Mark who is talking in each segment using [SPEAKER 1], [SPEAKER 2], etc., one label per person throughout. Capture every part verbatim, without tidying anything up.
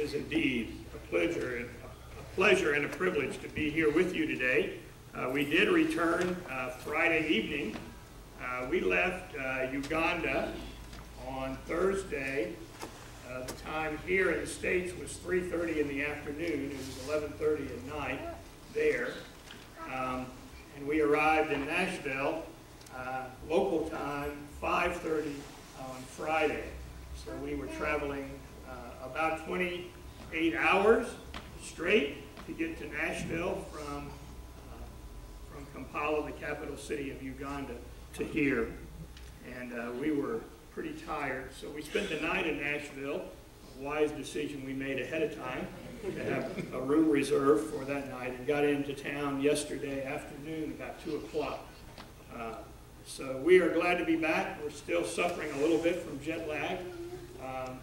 [SPEAKER 1] is indeed a pleasure, a pleasure and a privilege to be here with you today. Uh, we did return uh, Friday evening. Uh, we left uh, Uganda on Thursday. Uh, the time here in the States was three thirty in the afternoon. It was eleven thirty at night there. Um, and we arrived in Nashville, uh, local time, five thirty on Friday. So we were traveling uh, about twenty-eight hours straight to get to Nashville from, uh, from Kampala, the capital city of Uganda, to here. And uh, we were pretty tired, so we spent the night in Nashville. A wise decision we made ahead of time to have a room reserved for that night, and got into town yesterday afternoon about two o'clock. Uh, so we are glad to be back. We're still suffering a little bit from jet lag. Um,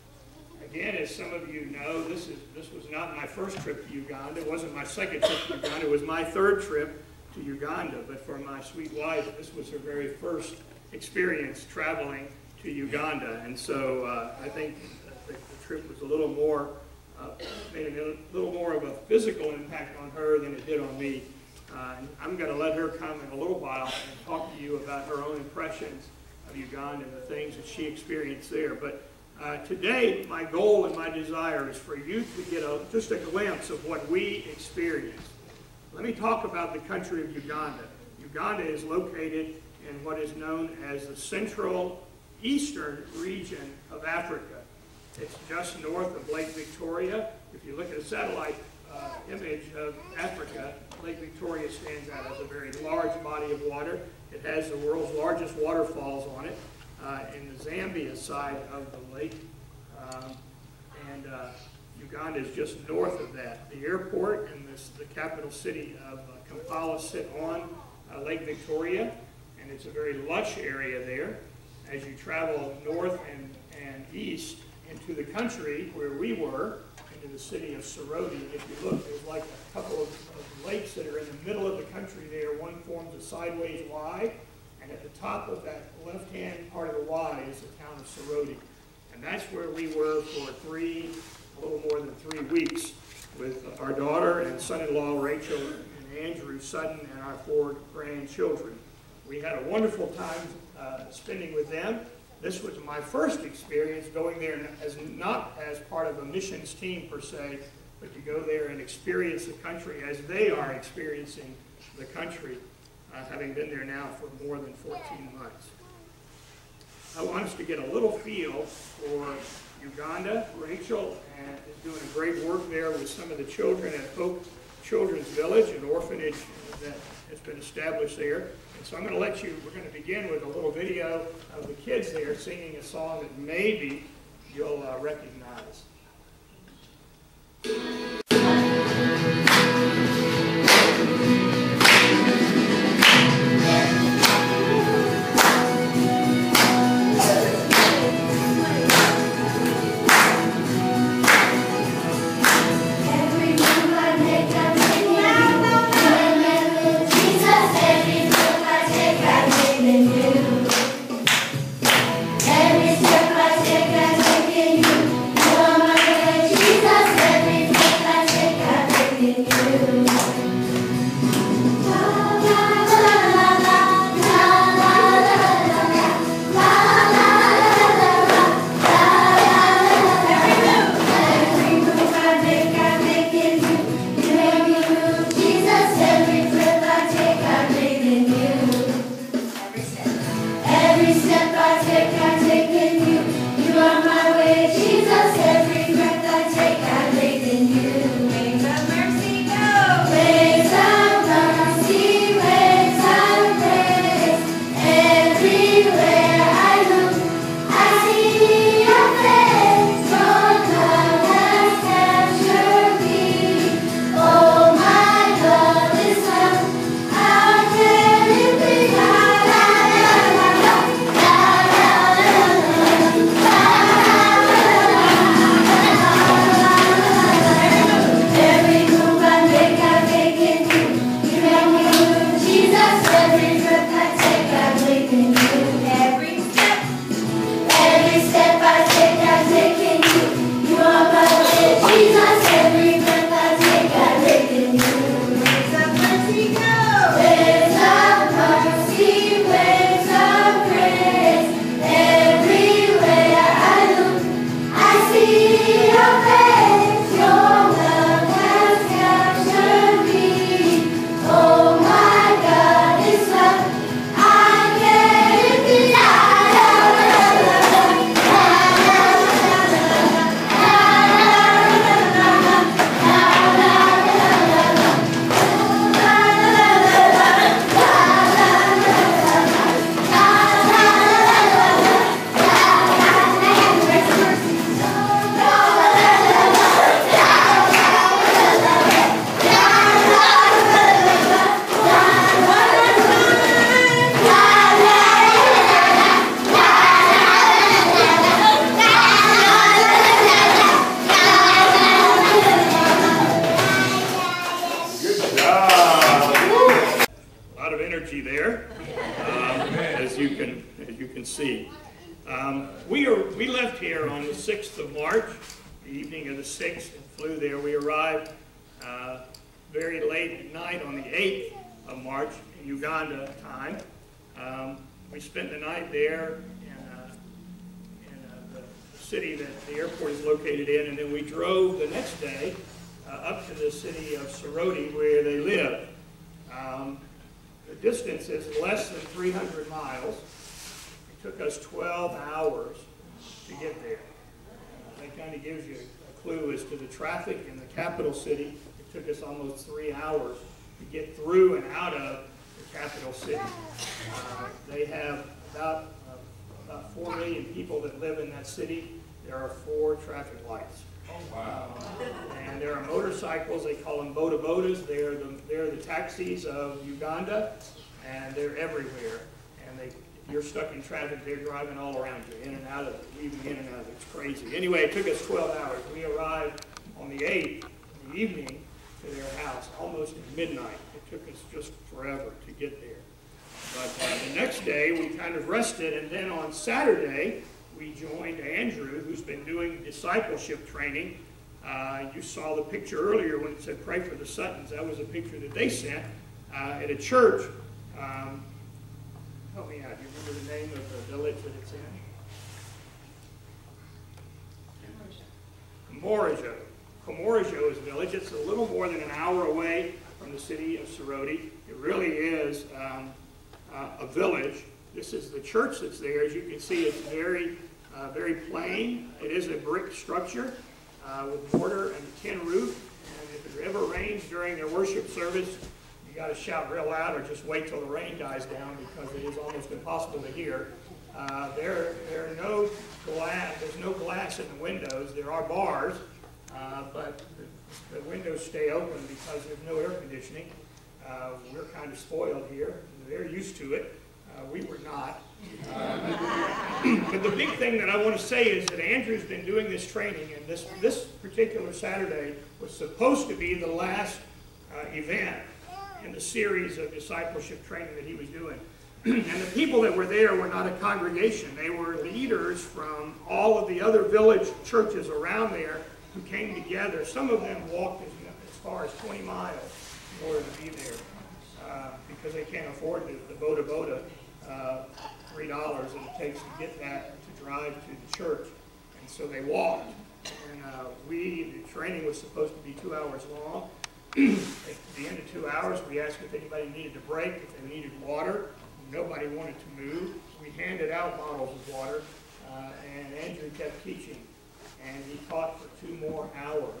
[SPEAKER 1] again, as some of you know, this is this was not my first trip to Uganda. It wasn't my second trip to Uganda. It was my third trip to Uganda. But for my sweet wife, this was her very first experience traveling to Uganda. And so uh, I think the, the trip was a little more, uh, made a little more of a physical impact on her than it did on me. Uh, and I'm going to let her come in a little while and talk to you about her own impressions of Uganda and the things that she experienced there. But uh, today, my goal and my desire is for you to get a, just a glimpse of what we experienced. Let me talk about the country of Uganda. Uganda is located in what is known as the central eastern region of Africa. It's just north of Lake Victoria. If you look at a satellite uh, image of Africa, Lake Victoria stands out as a very large body of water. It has the world's largest waterfalls on it uh, in the Zambia side of the lake. Um, and uh, Uganda is just north of that. The airport and this, the capital city of uh, Kampala sit on uh, Lake Victoria, and it's a very lush area there. As you travel north and, and east into the country where we were, into the city of Soroti, if you look, there's like a couple of, of lakes that are in the middle of the country there. One forms a sideways Y, and at the top of that left-hand part of the Y is the town of Soroti. And that's where we were for three, a little more than three weeks with our daughter and son-in-law Rachel and Andrew Sutton and our four grandchildren. We had a wonderful time uh, spending with them. This was my first experience going there as not as part of a missions team per se, but to go there and experience the country as they are experiencing the country, uh, having been there now for more than fourteen months. I want us to get a little feel for Uganda. Rachel uh, is doing great work there with some of the children at Hope Children's Village, an orphanage that has been established there. And so I'm going to let you, we're going to begin with a little video of the kids there singing a song that maybe you'll uh, recognize.
[SPEAKER 2] Every step I take, I take in you. You're my
[SPEAKER 1] left here on the sixth of March, the evening of the sixth, and flew there. We arrived uh, very late at night on the eighth of March in Uganda time. Um, we spent the night there in, uh, in uh, the city that the airport is located in, and then we drove the next day uh, up to the city of Soroti where they live. Um, the distance is less than three hundred miles. It took us twelve hours to get there. Uh, that kind of gives you a clue as to the traffic in the capital city. It took us almost three hours to get through and out of the capital city. Uh, they have about, uh, about four million people that live in that city. There are four traffic lights.
[SPEAKER 2] Oh, wow.
[SPEAKER 1] Uh, and there are motorcycles, they call them boda bodas. They're the, they're the taxis of Uganda, and they're everywhere. And they, if you're stuck in traffic, they're driving all around you, in and out of it, weaving in and out of it. It's crazy. Anyway, it took us twelve hours. We arrived on the eighth in the evening to their house, almost at midnight. It took us just forever to get there. But uh, the next day, we kind of rested, and then on Saturday, we joined Andrew, who's been doing discipleship training. Uh, you saw the picture earlier when it said, pray for the Suttons. That was a picture that they sent uh, at a church. Um, help me out. Do you remember the name of the village that it's in? Comorajo. Comorajo is a village. It's a little more than an hour away from the city of Soroti. It really is um, uh, a village. This is the church that's there. As you can see, it's very, uh, very plain. It is a brick structure uh, with mortar and a tin roof. And if it ever rains during their worship service, you got to shout real loud or just wait till the rain dies down because it is almost impossible to hear. Uh, there, there are no glass. There's no glass in the windows. There are bars, uh, but the, the windows stay open because there's no air conditioning. Uh, we're kind of spoiled here. They're used to it. Uh, we were not. Uh, but the big thing that I want to say is that Andrew's been doing this training, and this, this particular Saturday was supposed to be the last uh, event in the series of discipleship training that he was doing. And the people that were there were not a congregation. They were leaders from all of the other village churches around there who came together. Some of them walked as, as far as twenty miles in order to be there uh, because they can't afford the, the boda boda. Uh, three dollars that it takes to get that to drive to the church. And so they walked. And uh, we, the training was supposed to be two hours long. At the end of two hours, we asked if anybody needed a break, if they needed water. Nobody wanted to move. We handed out bottles of water, uh, and Andrew kept teaching. And he taught for two more hours.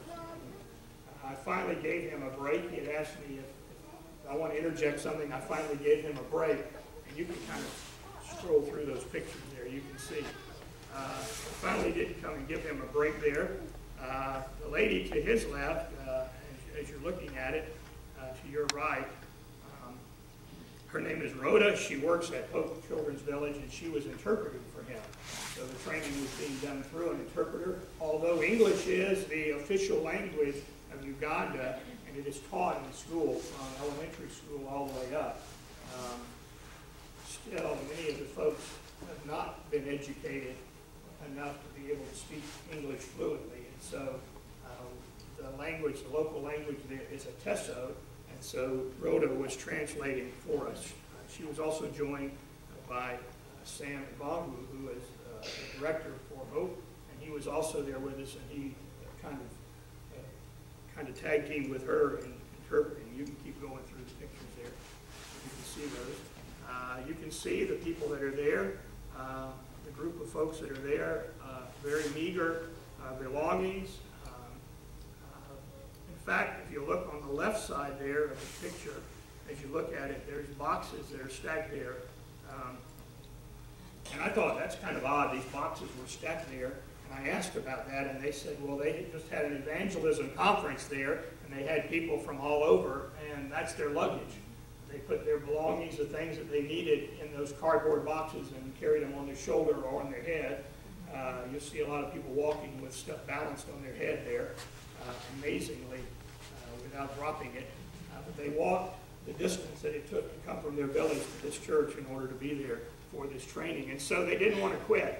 [SPEAKER 1] I finally gave him a break. He had asked me if, if I want to interject something. I finally gave him a break. And you can kind of scroll through those pictures there. You can see. Uh, I finally did come and give him a break there. Uh, the lady to his left, uh, as, as you're looking at it, uh, to your right, um, her name is Rhoda. She works at Hope Children's Village, and she was interpreting for him. So the training was being done through an interpreter. Although English is the official language of Uganda, and it is taught in the school, from elementary school all the way up. Um, Still, many of the folks have not been educated enough to be able to speak English fluently. And so um, the language, the local language there is a Teso, and so Rhoda was translating for us. Uh, she was also joined by uh, Sam Bongu, who is uh, the director for Hope, and he was also there with us, and he uh, kind of uh, kind of tag teamed with her in interpreting. You can keep going through the pictures there. You can see those. Uh, you can see the people that are there, uh, the group of folks that are there, uh, very meager uh, belongings. Um, uh, in fact, if you look on the left side there of the picture, as you look at it, there's boxes that are stacked there. Um, and I thought that's kind of odd. These boxes were stacked there. And I asked about that, and they said, well, they had just had an evangelism conference there, and they had people from all over, and that's their luggage. They put their belongings, the things that they needed, in those cardboard boxes and carried them on their shoulder or on their head. Uh, you'll see a lot of people walking with stuff balanced on their head there, uh, amazingly, uh, without dropping it. Uh, but they walked the distance that it took to come from their village to this church in order to be there for this training. And so they didn't want to quit.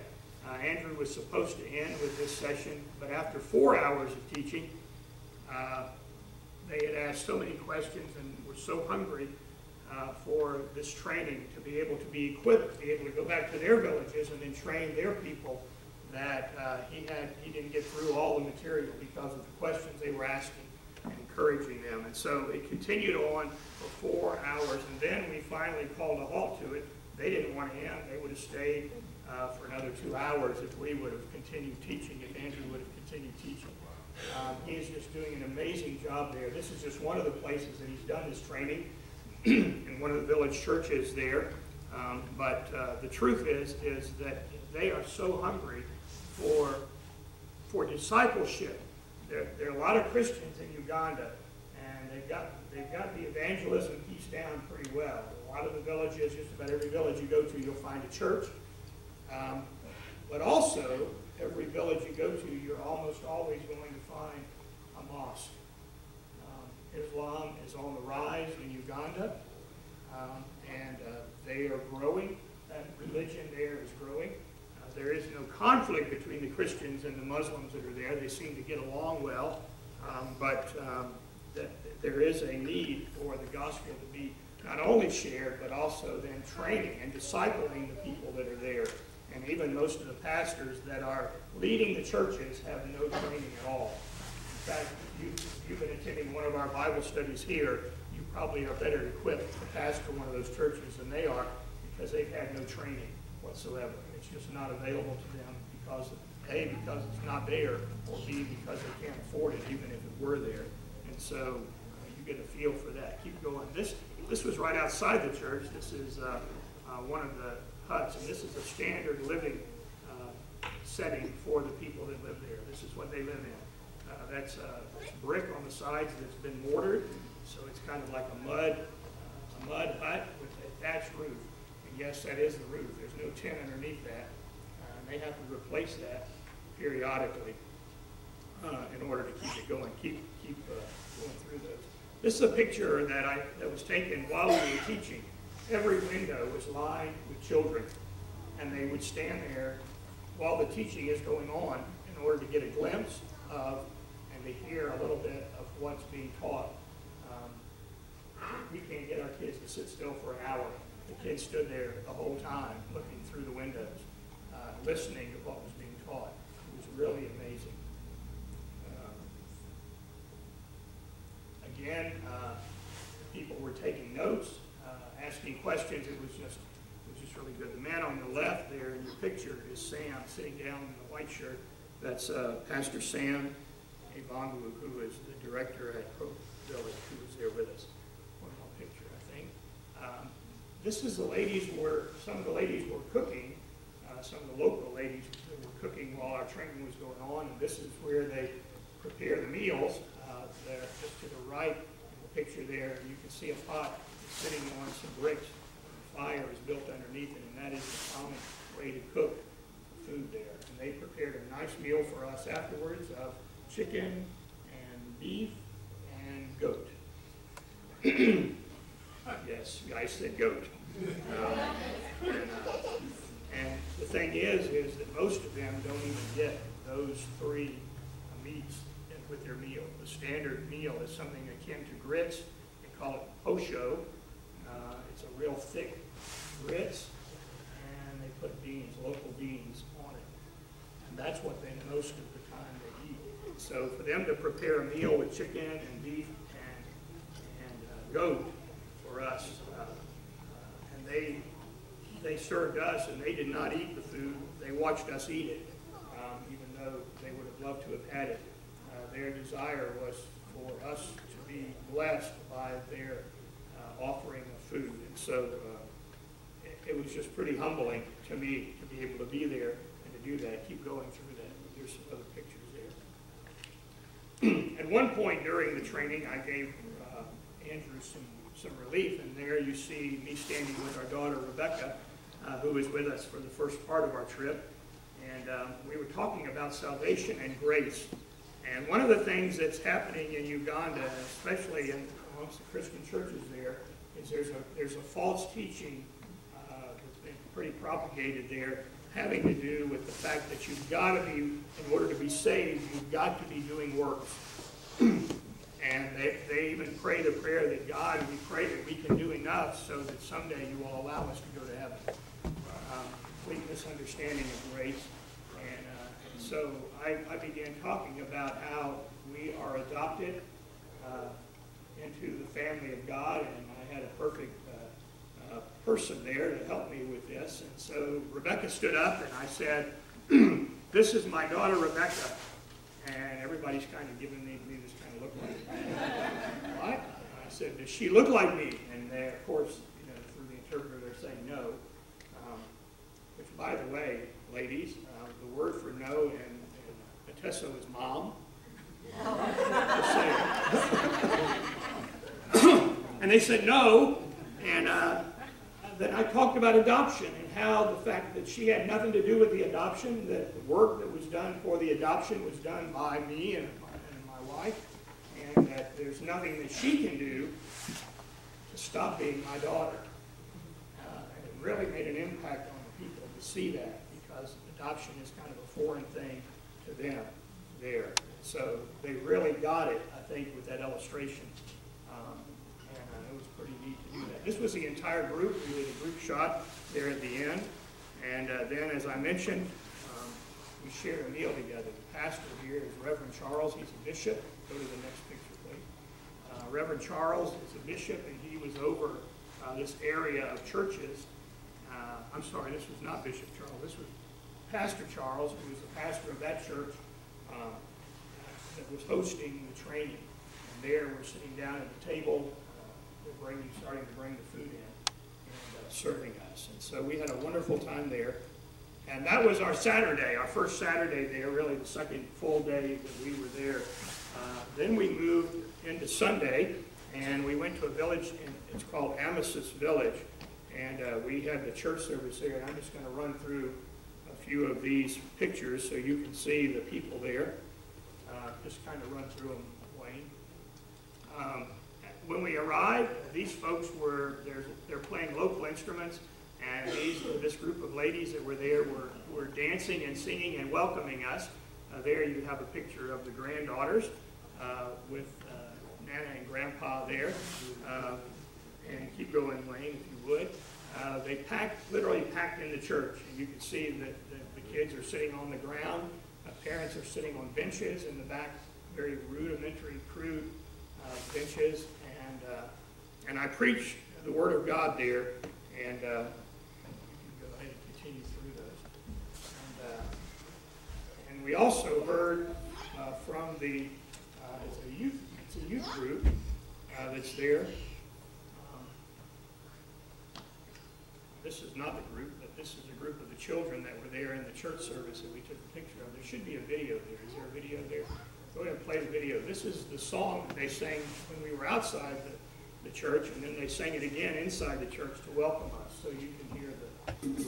[SPEAKER 1] Uh, Andrew was supposed to end with this session, but after four hours of teaching, uh, they had asked so many questions and were so hungry uh, for this training to be able to be equipped, to be able to go back to their villages and then train their people, that uh, he had he didn't get through all the material because of the questions they were asking and encouraging them. And so it continued on for four hours, and then we finally called a halt to it. They didn't want to end. They would have stayed uh, for another two hours if we would have continued teaching, if Andrew would have continued teaching. Um, he is just doing an amazing job there. This is just one of the places that he's done his training in one of the village churches there. Um, but uh, the truth is, is that they are so hungry for, for discipleship. There, there are a lot of Christians in Uganda, and they've got, they've got the evangelism piece down pretty well. A lot of the villages, just about every village you go to, you'll find a church. Um, but also, every village you go to, you're almost always going to find a mosque. Um, Islam is on the rise in Uganda, um, and uh, they are growing. That religion there is growing. Uh, there is no conflict between the Christians and the Muslims that are there. They seem to get along well, um, but um, that there is a need for the gospel to be not only shared, but also then training and discipling the people that are there. And even most of the pastors that are leading the churches have no training at all. In fact, if you, if you've been attending one of our Bible studies here, you probably are better equipped to pastor one of those churches than they are, because they've had no training whatsoever. It's just not available to them because, of, A, because it's not there, or B, because they can't afford it, even if it were there. And so uh, you get a feel for that. Keep going. This, this was right outside the church. This is uh, uh, one of the huts, and this is a standard living uh, setting for the people that live there. This is what they live in. Uh, that's, uh, that's brick on the sides that's been mortared, so it's kind of like a mud, uh, a mud hut with a thatched roof. And yes, that is the roof. There's no tent underneath that. Uh, and they have to replace that periodically uh, in order to keep it going, keep keep uh, going through those. This is a picture that I that was taken while we were teaching. Every window was lined with children, and they would stand there while the teaching is going on in order to get a glimpse of and to hear a little bit of what's being taught. Um, we can't get our kids to sit still for an hour. The kids stood there the whole time looking through the windows, uh, listening to what was being taught. It was really amazing. Uh, again, uh, people were taking notes. Uh, asking questions. It was just it was just really good. The man on the left there in your picture is Sam, sitting down in the white shirt. That's uh, Pastor Sam Evangu, who is the director at Hope Village, who was there with us. One more picture, I think. Um, this is the ladies were, some of the ladies were cooking, uh, some of the local ladies were cooking while our training was going on, and this is where they prepare the meals. Uh, there, just to the right in the picture there, you can see a pot sitting on some bricks. The fire is built underneath it, and that is the common way to cook food there. And they prepared a nice meal for us afterwards of chicken and beef and goat. Yes, I said goat. Um, and, uh, and the thing is, is that most of them don't even get those three meats with their meal. The standard meal is something akin to grits. They call it posho. Uh, it's a real thick grits, and they put beans, local beans, on it. And that's what they, most of the time, they eat. So for them to prepare a meal with chicken and beef and, and uh, goat for us, uh, uh, and they, they served us, and they did not eat the food. They watched us eat it, um, even though they would have loved to have had it. Uh, their desire was for us to be blessed by their uh, offering of food. And so uh, it, it was just pretty humbling to me to be able to be there and to do that, keep going through that. There's some other pictures there. At one point during the training, I gave uh, Andrew some, some relief, and there you see me standing with our daughter, Rebecca, uh, who was with us for the first part of our trip. And um, we were talking about salvation and grace. And one of the things that's happening in Uganda, especially in, amongst the Christian churches there, is there's a, there's a false teaching uh, that's been pretty propagated there having to do with the fact that you've got to be, in order to be saved, you've got to be doing works. And they, they even pray the prayer that God, we pray that we can do enough so that someday you will allow us to go to heaven. Um, complete misunderstanding of grace. And, uh, and so I, I began talking about how we are adopted uh, into the family of God, and I had a perfect uh, uh, person there to help me with this. And so Rebecca stood up and I said, "This is my daughter Rebecca." And everybody's kind of giving me, me this kind of look like, "What?" I said, "Does she look like me?" And they, of course, you know, through the interpreter, they're saying no. Um, which, by the way, ladies, uh, the word for no in, in Ateso is mom. Just saying. And they said no, and uh, then I talked about adoption and how the fact that she had nothing to do with the adoption, that the work that was done for the adoption was done by me and my, and my wife, and that there's nothing that she can do to stop being my daughter. Uh, and it really made an impact on the people to see that, because adoption is kind of a foreign thing to them there. So they really got it, I think, with that illustration. Um, and uh, it was pretty neat to do that. This was the entire group. We did a group shot there at the end. And uh, then, as I mentioned, um, we shared a meal together. The pastor here is Reverend Charles. He's a bishop. Go to the next picture, please. Uh, Reverend Charles is a bishop, and he was over uh, this area of churches. Uh, I'm sorry, this was not Bishop Charles. This was Pastor Charles, who was the pastor of that church. Uh, that was hosting the training. And there we're sitting down at the table, uh, they're bringing, starting to bring the food in and uh, serving us. And so we had a wonderful time there. And that was our Saturday, our first Saturday there, really the second full day that we were there. Uh, then we moved into Sunday, and we went to a village, in, it's called Amasis Village. And uh, we had the church service there, and I'm just going to run through a few of these pictures so you can see the people there. Uh, just kind of run through them, Wayne. Um, when we arrived, these folks were, they're, they're playing local instruments, and these, this group of ladies that were there were, were dancing and singing and welcoming us. Uh, there you have a picture of the granddaughters uh, with uh, Nana and Grandpa there. Uh, and keep going, Wayne, if you would. Uh, they packed, literally packed in the church, and you can see that the, the kids are sitting on the ground. Parents are sitting on benches in the back, very rudimentary, crude uh, benches, and uh, and I preach the Word of God there, and uh, you can go ahead and continue through those. And, uh, and we also heard uh, from the uh, it's a youth it's a youth group uh, that's there. Um, this is not the group, but this is a group of the children that were there in the church service that we took a picture of. There should be a video there. Is there a video there? Go ahead and play the video. This is the song that they sang when we were outside the, the church, and then they sang it again inside the church to welcome us, so you can hear the...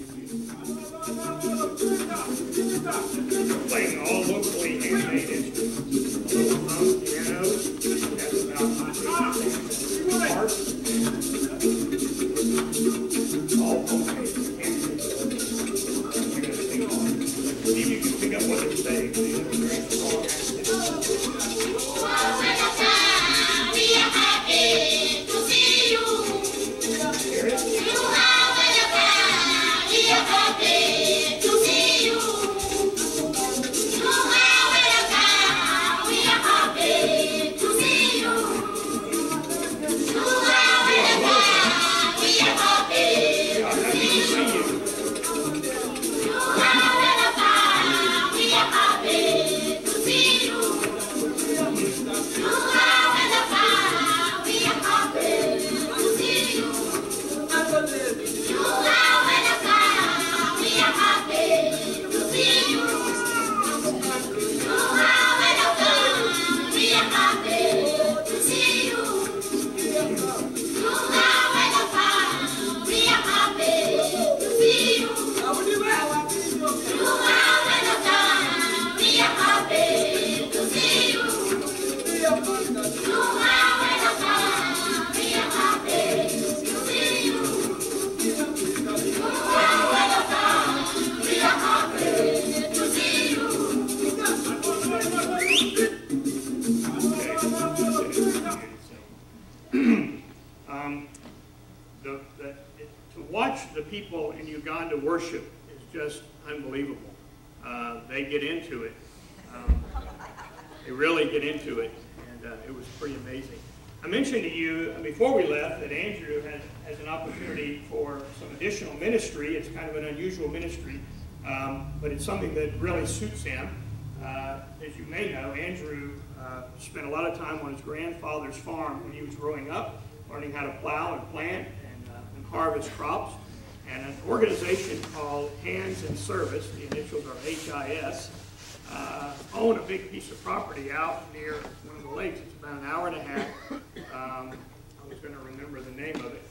[SPEAKER 1] We're playing all locally handmade instruments. Drums, pianos, that's about eight parts. All homemade. See if you can pick up what they're saying. They have a very strong accent. We are happy to see you. Hear it? We are happy to see you. We are happy to see you. We are happy to see you. Uganda worship is just unbelievable. Uh, they get into it. Um, they really get into it, and uh, it was pretty amazing. I mentioned to you before we left that Andrew has, has an opportunity for some additional ministry. It's kind of an unusual ministry, um, but it's something that really suits him. Uh, as you may know, Andrew uh, spent a lot of time on his grandfather's farm when he was growing up, learning how to plow and plant and, uh, and harvest crops. And an organization called Hands in Service, the initials are H I S, uh, own a big piece of property out near one of the lakes. It's about an hour and a half. Um, I was going to remember the name of it.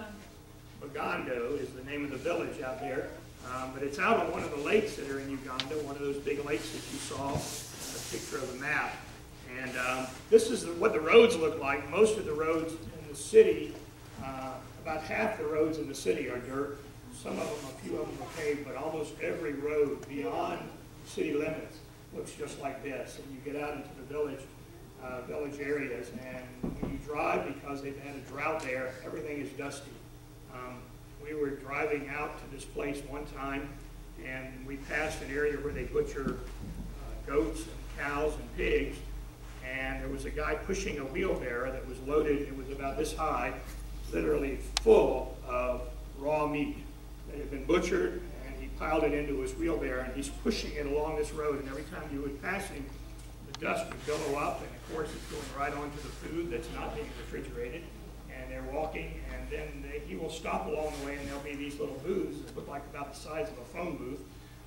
[SPEAKER 1] Uganda is the name of the village out there. Um, but it's out on one of the lakes that are in Uganda, one of those big lakes that you saw in the picture of the map. And um, this is the, what the roads look like. Most of the roads in the city, uh, about half the roads in the city are dirt. Some of them, a few of them are paved, but almost every road beyond city limits looks just like this. And you get out into the village, uh, village areas, and when you drive, because they've had a drought there, everything is dusty. Um, we were driving out to this place one time, and we passed an area where they butcher uh, goats and cows and pigs, and there was a guy pushing a wheelbarrow that was loaded. It was about this high, literally full of raw meat that had been butchered, and he piled it into his wheelbarrow, and he's pushing it along this road, and every time you would pass him, the dust would billow up, and of course it's going right onto the food that's not being refrigerated, and they're walking, and then they, he will stop along the way, and there'll be these little booths that look like about the size of a phone booth,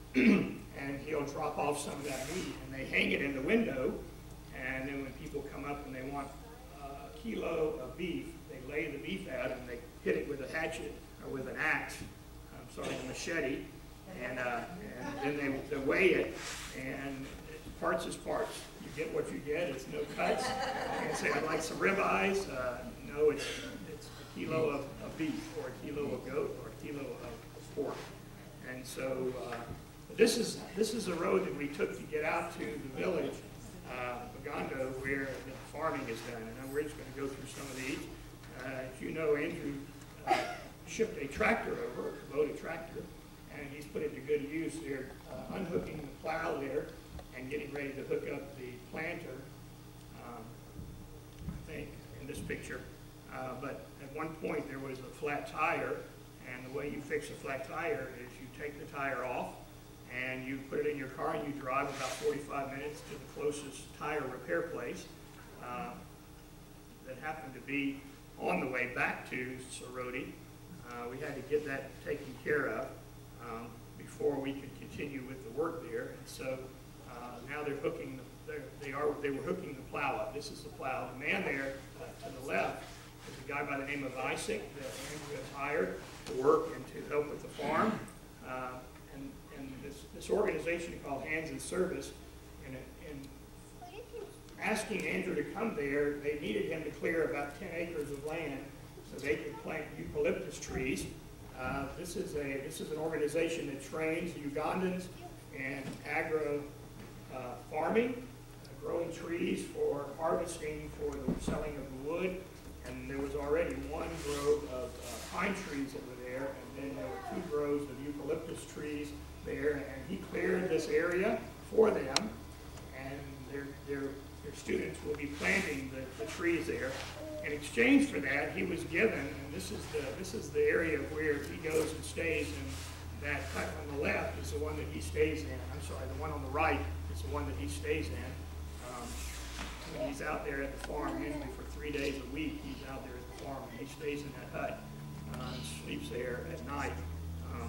[SPEAKER 1] and he'll drop off some of that meat, and they hang it in the window, and then when people come up and they want a kilo of beef, they lay the beef out, and they hit it with a hatchet, or with an axe, I'm sorry, a machete, and, uh, and then they, they weigh it, and parts is parts. You get what you get. It's no cuts. And say, I'd like some ribeyes. Uh, no, it's, it's a kilo of, of beef, or a kilo of goat, or a kilo of pork. And so uh, this is this is a road that we took to get out to the village, uh, Uganda, where the farming is done. And we're just going to go through some of these. Uh, as you know, Andrew uh, shipped a tractor over, a Kubota tractor, and he's put it to good use. They're uh, unhooking the plow there and getting ready to hook up the planter, um, I think, in this picture. Uh, but at one point there was a flat tire, and the way you fix a flat tire is you take the tire off, and you put it in your car, and you drive about forty-five minutes to the closest tire repair place uh, that happened to be on the way back to Soroti. Uh, we had to get that taken care of um, before we could continue with the work there. And so uh, now they're hooking, the, they're, they are, they were hooking the plow up. This is the plow. The man there uh, to the left is a guy by the name of Isaac that Andrew has hired to work and to help with the farm. Uh, and and this, this organization called Hands in Service, in, in asking Andrew to come there, they needed him to clear about ten acres of land so they could plant eucalyptus trees. Uh, this is a this is an organization that trains Ugandans in agro uh, farming, uh, growing trees for harvesting for the selling of the wood. And there was already one grove of uh, pine trees that were there, and then there were two groves of eucalyptus trees there. And he cleared this area for them, and their their their students will be planting the, the trees there. In exchange for that, he was given, and this is the this is the area where he goes and stays, and that cut on the left is the one that he stays in. I'm sorry, the one on the right is the one that he stays in. Um, when he's out there at the farm, usually for three days a week, he's out there at the farm, and he stays in that hut uh, and sleeps there at night. Um,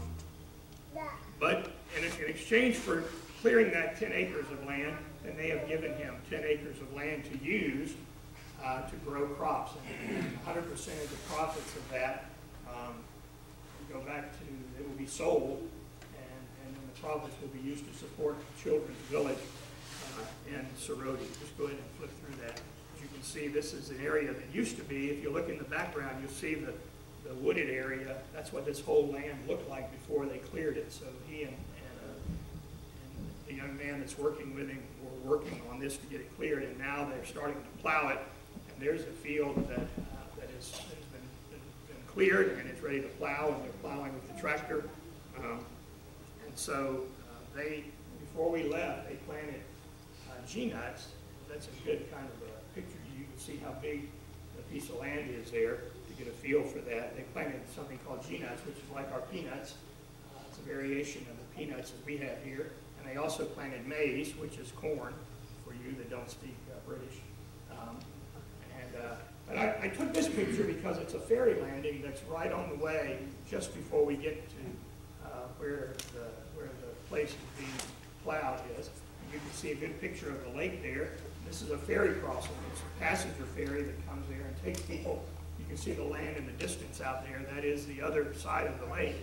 [SPEAKER 1] but in, in exchange for clearing that ten acres of land, then they have given him ten acres of land to use uh, to grow crops. And one hundred percent of the profits of that um, go back to, it will be sold, and, and then the profits will be used to support the children's village uh, in Soroti. Just go ahead and flip through that. As you can see, this is an area that used to be, if you look in the background, you'll see the, the wooded area. That's what this whole land looked like before they cleared it. So he and, and, uh, and the young man that's working with him were working on this to get it cleared, and now they're starting to plow it. And there's a field that, uh, that, is, that has been, been, been cleared, and it's ready to plow, and they're plowing with the tractor. Um, and so uh, they, before we left, they planted uh, G-nuts. That's a good kind of a picture. You can see how big the piece of land is there to get a feel for that. They planted something called G-nuts, which is like our peanuts. Uh, it's a variation of the peanuts that we have here. And they also planted maize, which is corn, for you that don't speak uh, British. Um, and uh, but I, I took this picture because it's a ferry landing that's right on the way just before we get to uh, where the where the place is being plowed is. And you can see a good picture of the lake there. This is a ferry crossing. It's a passenger ferry that comes there and takes people. You can see the land in the distance out there. That is the other side of the lake.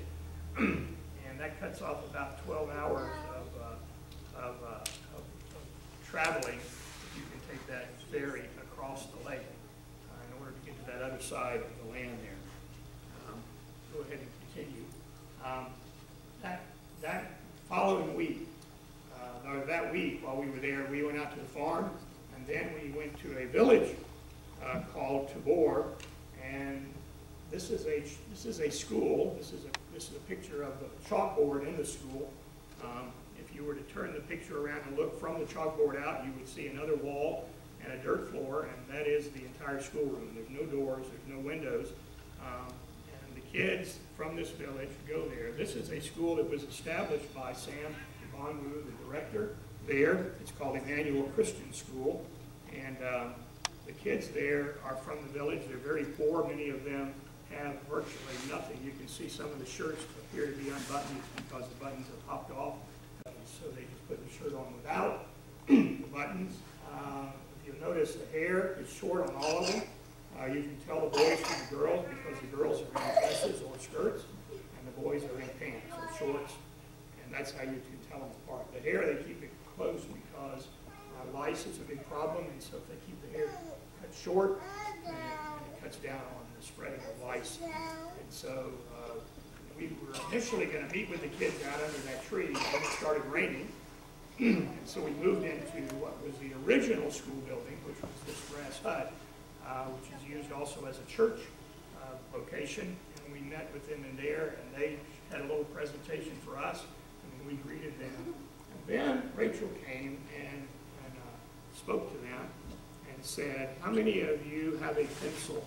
[SPEAKER 1] And that cuts off about twelve hours of, uh, of, uh, of, of traveling if you can take that ferry across the lake uh, in order to get to that other side of the land there. Um, go ahead and continue. Um, that, that following week, uh, or that week while we were there, we went out to the farm, and then we went to a village uh, called Tabor, and this is a this is a school. This is a this is a picture of the chalkboard in the school. Um, if you were to turn the picture around and look from the chalkboard out, you would see another wall and a dirt floor, and that is the entire schoolroom. There's no doors, there's no windows, um, and the kids from this village go there. This is a school that was established by Sam Bonwu, the director there. It's called Emmanuel Christian School, and um, the kids there are from the village. They're very poor. Many of them have virtually nothing. You can see some of the shirts appear to be unbuttoned because the buttons are popped off. Uh, so they just put the shirt on without the buttons. Uh, if you'll notice, the hair is short on all of them. Uh, you can tell the boys from the girls because the girls are in dresses or skirts, and the boys are in pants or shorts. And that's how you can tell them apart. The hair, they keep it close because uh, lice is a big problem, and so if they keep the hair cut short, and it, and it cuts down on the spreading of lice. And so uh, we were initially going to meet with the kids out under that tree, and then it started raining. And so we moved into what was the original school building, which was this brass hut, uh, which is used also as a church uh, location. And we met with them in there, and they had a little presentation for us, and we greeted them. And then Rachel came and, and uh, spoke to them and said, how many of you have a pencil?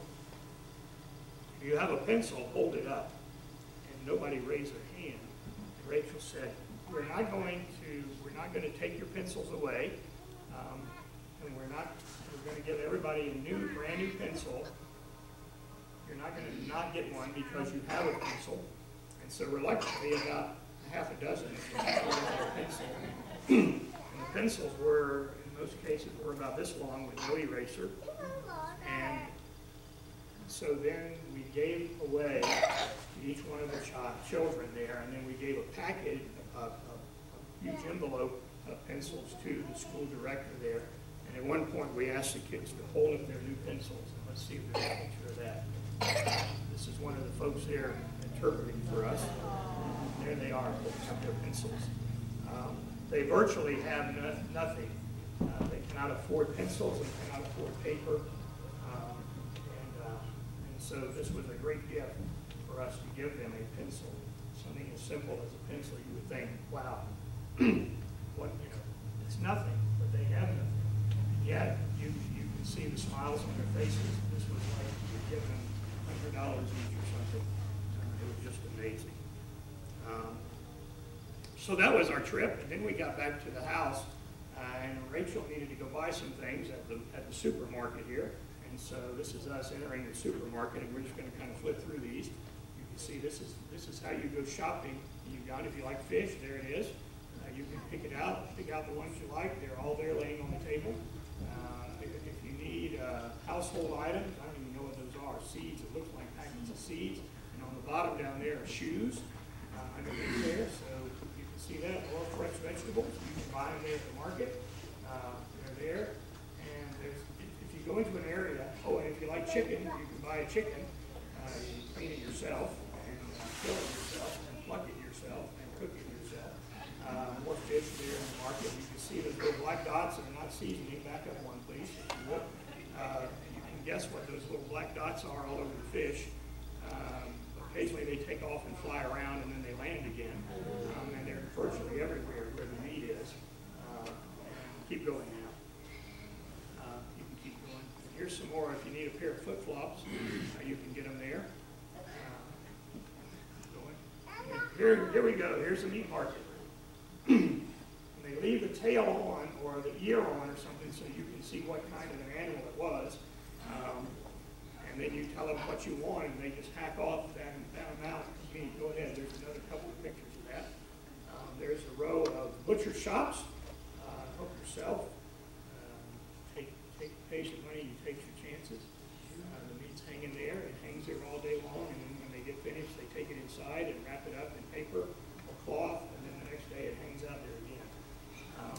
[SPEAKER 1] If you have a pencil, hold it up. And nobody raised their hand. And Rachel said, we're not going to, we're not going to take your pencils away. Um, and we're not, we're going to give everybody a new, brand new pencil. You're not going to not get one because you have a pencil. And so reluctantly, about half a dozen of them had a pencil. And the pencils were, in most cases, were about this long with no eraser. And so then we gave away to each one of the child, children there, and then we gave a package, a, a, a huge envelope of pencils to the school director there. And at one point we asked the kids to hold up their new pencils, and let's see if there's a picture of that. This is one of the folks there interpreting for us. And there they are, holding up their pencils. Um, they virtually have no, nothing. Uh, they cannot afford pencils, they cannot afford paper. Um, and, uh, and so this was a great gift for us to give them a pencil. Something as simple as a pencil, you would think, wow, what, you know, it's nothing, but they have nothing. And yet, you, you can see the smiles on their faces. This was like you give them one hundred dollars each or something. Uh, it was just amazing. Um, so that was our trip, and then we got back to the house, uh, and Rachel needed to go buy some things at the, at the supermarket here. And so this is us entering the supermarket, and we're just going to kind of flip through these. You can see this is this is how you go shopping in Uganda. If you like fish, there it is. Uh, you can pick it out, pick out the ones you like. They're all there laying on the table. Uh, if, if you need uh, household items, I don't even know what those are. Seeds, it looks like packets of seeds. And on the bottom down there are shoes uh, underneath there. So you can see that. Or fresh vegetables. You can buy them there at the market. Uh, they're there. And there's, if, if you go into an area, oh, and if you like chicken, you can buy a chicken. Uh, you can clean it yourself, and uh, kill it yourself, and pluck it yourself, and cook it yourself. Uh, more fish there in the market. You can see those little black dots that are not seasoning. Back up one, please, if you would. Uh, you can guess what those little black dots are all over the fish. Um, but occasionally they take off and fly around and then they land again. Um, and they're virtually everywhere where the meat is. Uh, keep going now. Uh, you can keep going. Here's some more. If you need a pair of flip-flops, uh, you can get them there. Uh, going. Here, here we go. Here's the meat market. They leave the tail on or the ear on or something so you can see what kind of an animal it was. Um, and then you tell them what you want and they just hack off that, that amount of meat. Go ahead, there's another couple of pictures of that. Um, there's a row of butcher shops. Uh, help yourself. Um, take, take patient money, you take your chances. Uh, the meat's hanging there, it hangs there all day long, and then when they get finished, they take it inside and wrap it up in paper or cloth, and then the next day it hangs out there again. Um,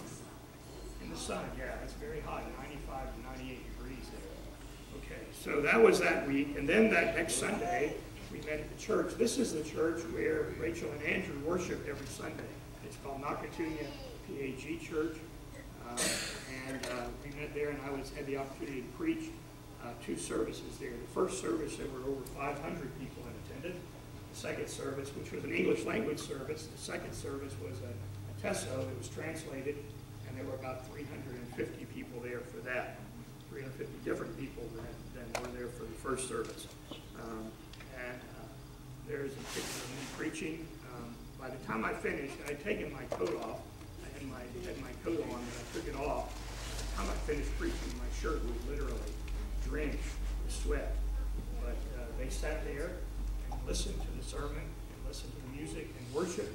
[SPEAKER 1] in the sun, yeah, it's very hot, ninety-five to ninety-eight degrees there. Okay, so that was that week, and then that next Sunday, we met at the church. This is the church where Rachel and Andrew worship every Sunday. It's called Nakatunya P A G Church, uh, and uh, we met there, and I was had the opportunity to preach uh, two services there. The first service, there were over five hundred people in attendance. The second service, which was an English language service, the second service was a Tesso, it was translated, and there were about three hundred fifty people there for that. three hundred fifty different people than, than were there for the first service. Um, and uh, there's a picture of me preaching. Um, by the time I finished, I had taken my coat off. I had my, had my coat on, and I took it off. By the time I finished preaching, my shirt was literally drenched with sweat. But uh, they sat there and listened to the sermon, and listened to the music and worship.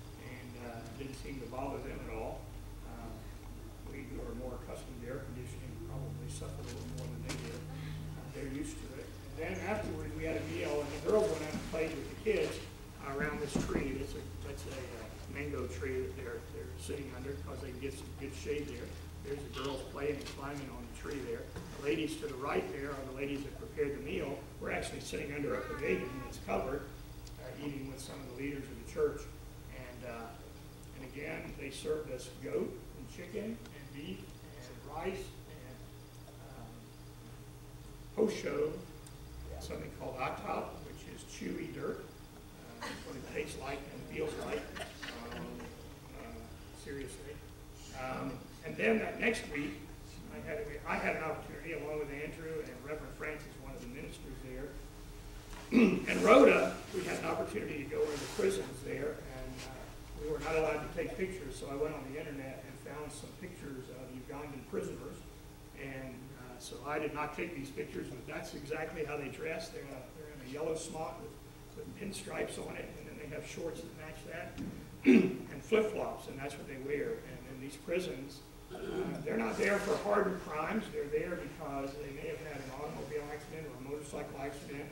[SPEAKER 1] Uh, didn't seem to bother them at all. Uh, we who are more accustomed to air conditioning probably suffered a little more than they did. Uh, they're used to it. And then afterwards we had a meal, and the girls went out and played with the kids uh, around this tree. It's a, that's a uh, mango tree that they're, they're sitting under because they can get some good shade there. There's the girls playing and climbing on the tree there. The ladies to the right there are the ladies that prepared the meal. We're actually sitting under a pavilion that's covered, uh, eating with some of the leaders of the church. And uh, again, they served us goat and chicken and beef and rice and um, posho, something called atap, which is chewy dirt. Uh, that's what it tastes like and feels like, um, uh, seriously. Um, and then that next week, I had, I had an opportunity, along with Andrew and Reverend Francis, one of the ministers there, and Rhoda, we had an opportunity to go into prisons there. We were not allowed to take pictures, so I went on the internet and found some pictures of Ugandan prisoners. And uh, so I did not take these pictures, but that's exactly how they dress. They're in a, they're in a yellow smock with, with pinstripes on it, and then they have shorts that match that, and flip-flops, and that's what they wear. And in these prisons, uh, they're not there for hardened crimes. They're there because they may have had an automobile accident or a motorcycle accident,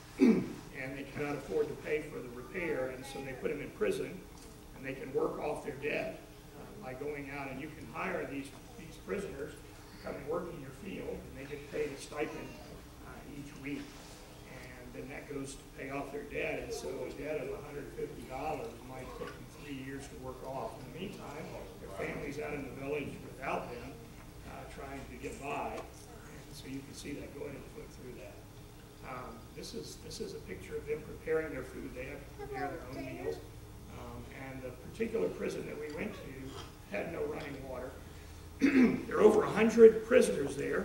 [SPEAKER 1] and they cannot afford to pay for the repair, and so they put them in prison. And they can work off their debt uh, by going out, and you can hire these these prisoners to come and work in your field, and they get paid a stipend uh, each week, and then that goes to pay off their debt. And so a debt of one hundred fifty dollars might take them three years to work off. In the meantime, their families out in the village without them, uh, trying to get by, and so you can see that. Go ahead and flip through that. Um, this is this is a picture of them preparing their food. They have to prepare their own meals. And the particular prison that we went to had no running water. There are over one hundred prisoners there,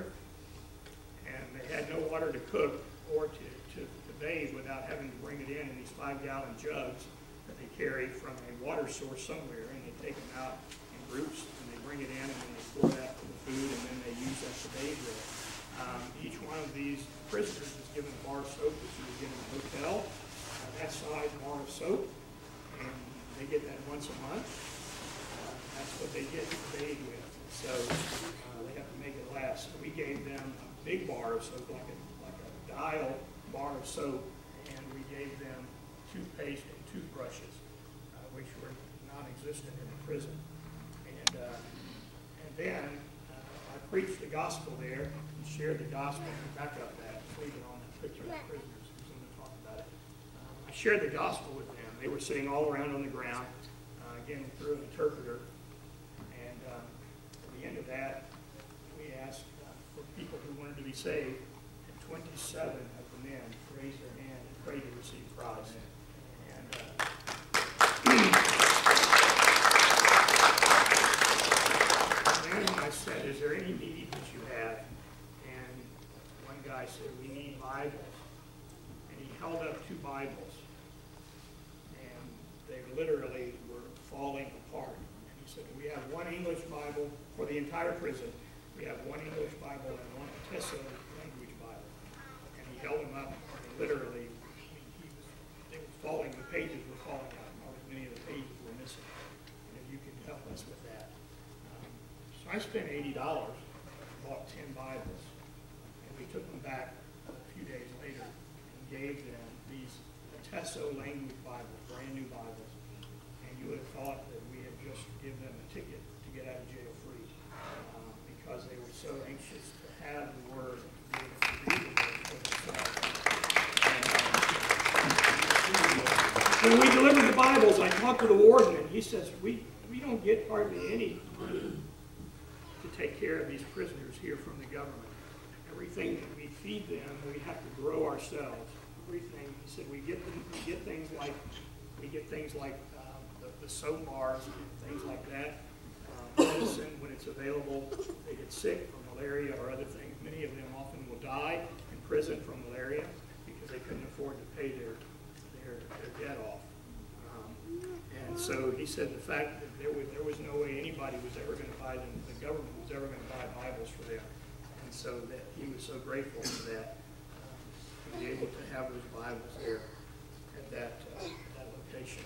[SPEAKER 1] and they had no water to cook or to, to, to bathe without having to bring it in in these five-gallon jugs that they carry from a water source somewhere, and they take them out in groups, and they bring it in, and then they pour that for the food, and then they use that to bathe with. Um, each one of these prisoners is given a bar of soap that you would get in a hotel, uh, that size bar of soap, and they get that once a month. Uh, that's what they get to bathe with. So uh, they have to make it last. So we gave them a big bar of soap, like a, like a dial bar of soap, and we gave them toothpaste and toothbrushes, uh, which were non-existent in the prison. And, uh, and then uh, I preached the gospel there and shared the gospel. Back up that, leave it on the picture of the prisoners. Who's going to talk about it? Um, I shared the gospel with them. They were sitting all around on the ground, uh, again through an interpreter. And um, at the end of that, we asked uh, for people who wanted to be saved, and twenty-seven of the men raised their hand and prayed to receive Christ. And uh, then I said, is there any need that you have? And one guy said, we need Bibles. And he held up two Bibles. And they literally were falling apart. And he said, we have one English Bible for the entire prison. We have one English Bible and one Teso language Bible. And he held them up, and literally, he was, they were falling, the pages were falling out. Many of the pages were missing. And if you can help us with that. Um, so I spent eighty dollars, bought ten Bibles, and we took them back a few days later and gave them these Teso language Bibles, brand new Bibles. And you would have thought that we had just given them a ticket to get out of jail free. Um, because they were so anxious to have the Word and to be able to read the Word for themselves. And, uh, when we delivered the Bibles, I talked to the warden, and he says, we, we don't get hardly any money to take care of these prisoners here from the government. Everything that we feed them, we have to grow ourselves. Everything, he said, we get, them, we get things like, we get things like um, the, the soap bars and things like that. Medicine when it's available. They get sick from malaria or other things. Many of them often will die in prison from malaria because they couldn't afford to pay their their, their debt off. Um, and so he said the fact that there was, there was no way anybody was ever going to buy them, the government was ever going to buy Bibles for them. And so that he was so grateful for that, um, to be able to have those Bibles there at that, uh, that location.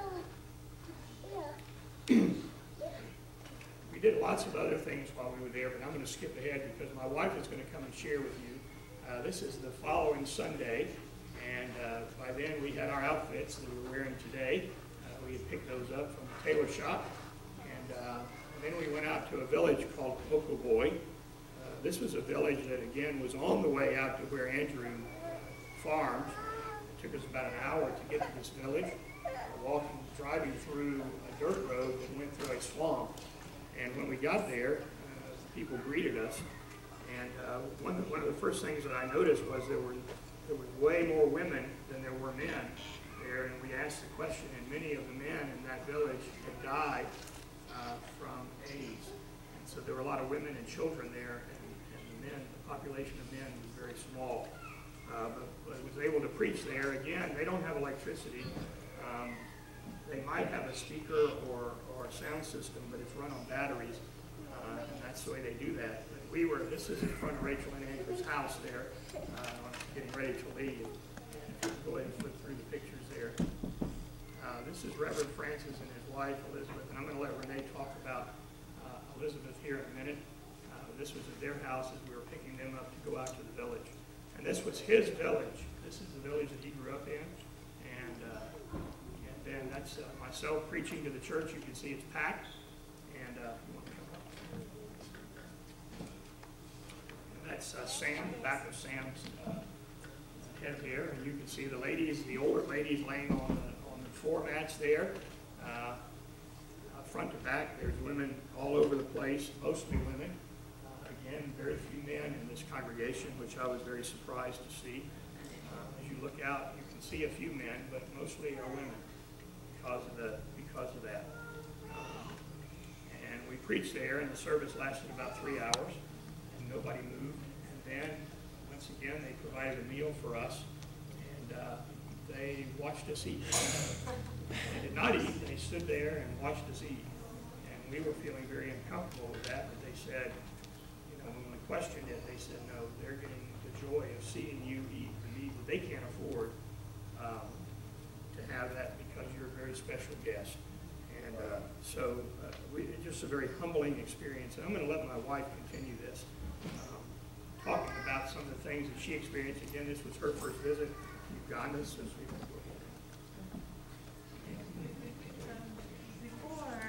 [SPEAKER 1] We did lots of other things while we were there, but I'm going to skip ahead because my wife is going to come and share with you. Uh, this is the following Sunday, and uh, by then we had our outfits that we're wearing today. Uh, we had picked those up from the tailor shop, and, uh, and then we went out to a village called Okoboy. Uh, this was a village that, again, was on the way out to where Andrew farms. It took us about an hour to get to this village, uh, walking, driving through a dirt road that went through a swamp. And when we got there, uh, people greeted us. And uh, one, of the, one of the first things that I noticed was there were there was way more women than there were men there. And we asked the question, and many of the men in that village had died uh, from AIDS. And so there were a lot of women and children there, and, and the men, the population of men was very small. Uh, but, but I was able to preach there. Again, they don't have electricity. Um, They might have a speaker or, or a sound system, but it's run on batteries, uh, and that's the way they do that. But we were, this is in front of Rachel and Andrew's house there, uh, getting ready to leave. And if you can go ahead and flip through the pictures there. Uh, this is Reverend Francis and his wife, Elizabeth, and I'm going to let Renee talk about uh, Elizabeth here in a minute. Uh, this was at their house as we were picking them up to go out to the village. And this was his village. This is the village that he grew up in. And uh, And that's uh, myself preaching to the church. You can see it's packed. And, uh, and that's uh, Sam, the back of Sam's uh, head there. And you can see the ladies, the older ladies laying on the, on the floor mats there. Uh, uh, front to back, there's women all over the place, mostly women. Uh, again, very few men in this congregation, which I was very surprised to see. Uh, as you look out, you can see a few men, but mostly are women. Because of, the, because of that. Um, and we preached there, and the service lasted about three hours, and nobody moved. And then, once again, they provided a meal for us, and uh, they watched us eat. They did not eat, they stood there and watched us eat. And we were feeling very uncomfortable with that, but they said, you know, when we questioned it, they said, no, they're getting the joy of seeing you eat the meat that they can't afford. Um, to have that because you're a very special guest. And uh, so uh, we, it's just a very humbling experience. And I'm going to let my wife continue this, um, talking about some of the things that she experienced. Again, this was her first visit to Uganda, so she can go ahead.
[SPEAKER 2] Before,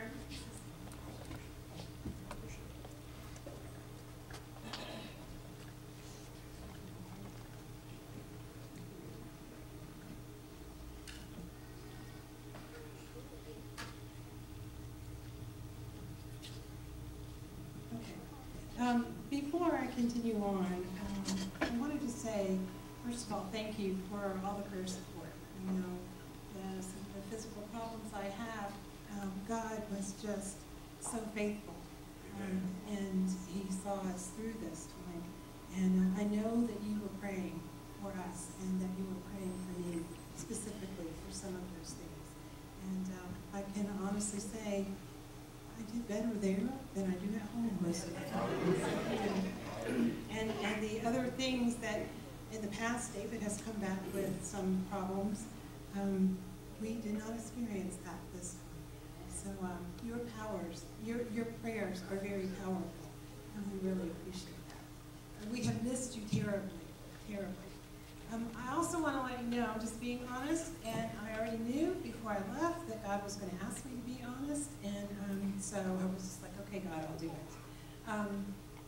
[SPEAKER 2] Um, before I continue on, um, I wanted to say
[SPEAKER 3] First of all, thank you for all the prayer support. I know the, some of the physical problems I have, um, God was just so faithful. Um, and he saw us through this time. And uh, I know that you were praying for us and that you were praying for me specifically for some of those things. And uh, I can honestly say I did better there than I do at home most of the time. And, and the other things that in the past David has come back with some problems, um, we did not experience that this time. So um, your powers, your, your prayers are very powerful, and we really appreciate that. We have missed you terribly, terribly. Um, I also want to let you know, I'm just being honest, and I already knew before I left that God was going to ask me to be honest, and um, so I was just like, okay, God, I'll do it. Um,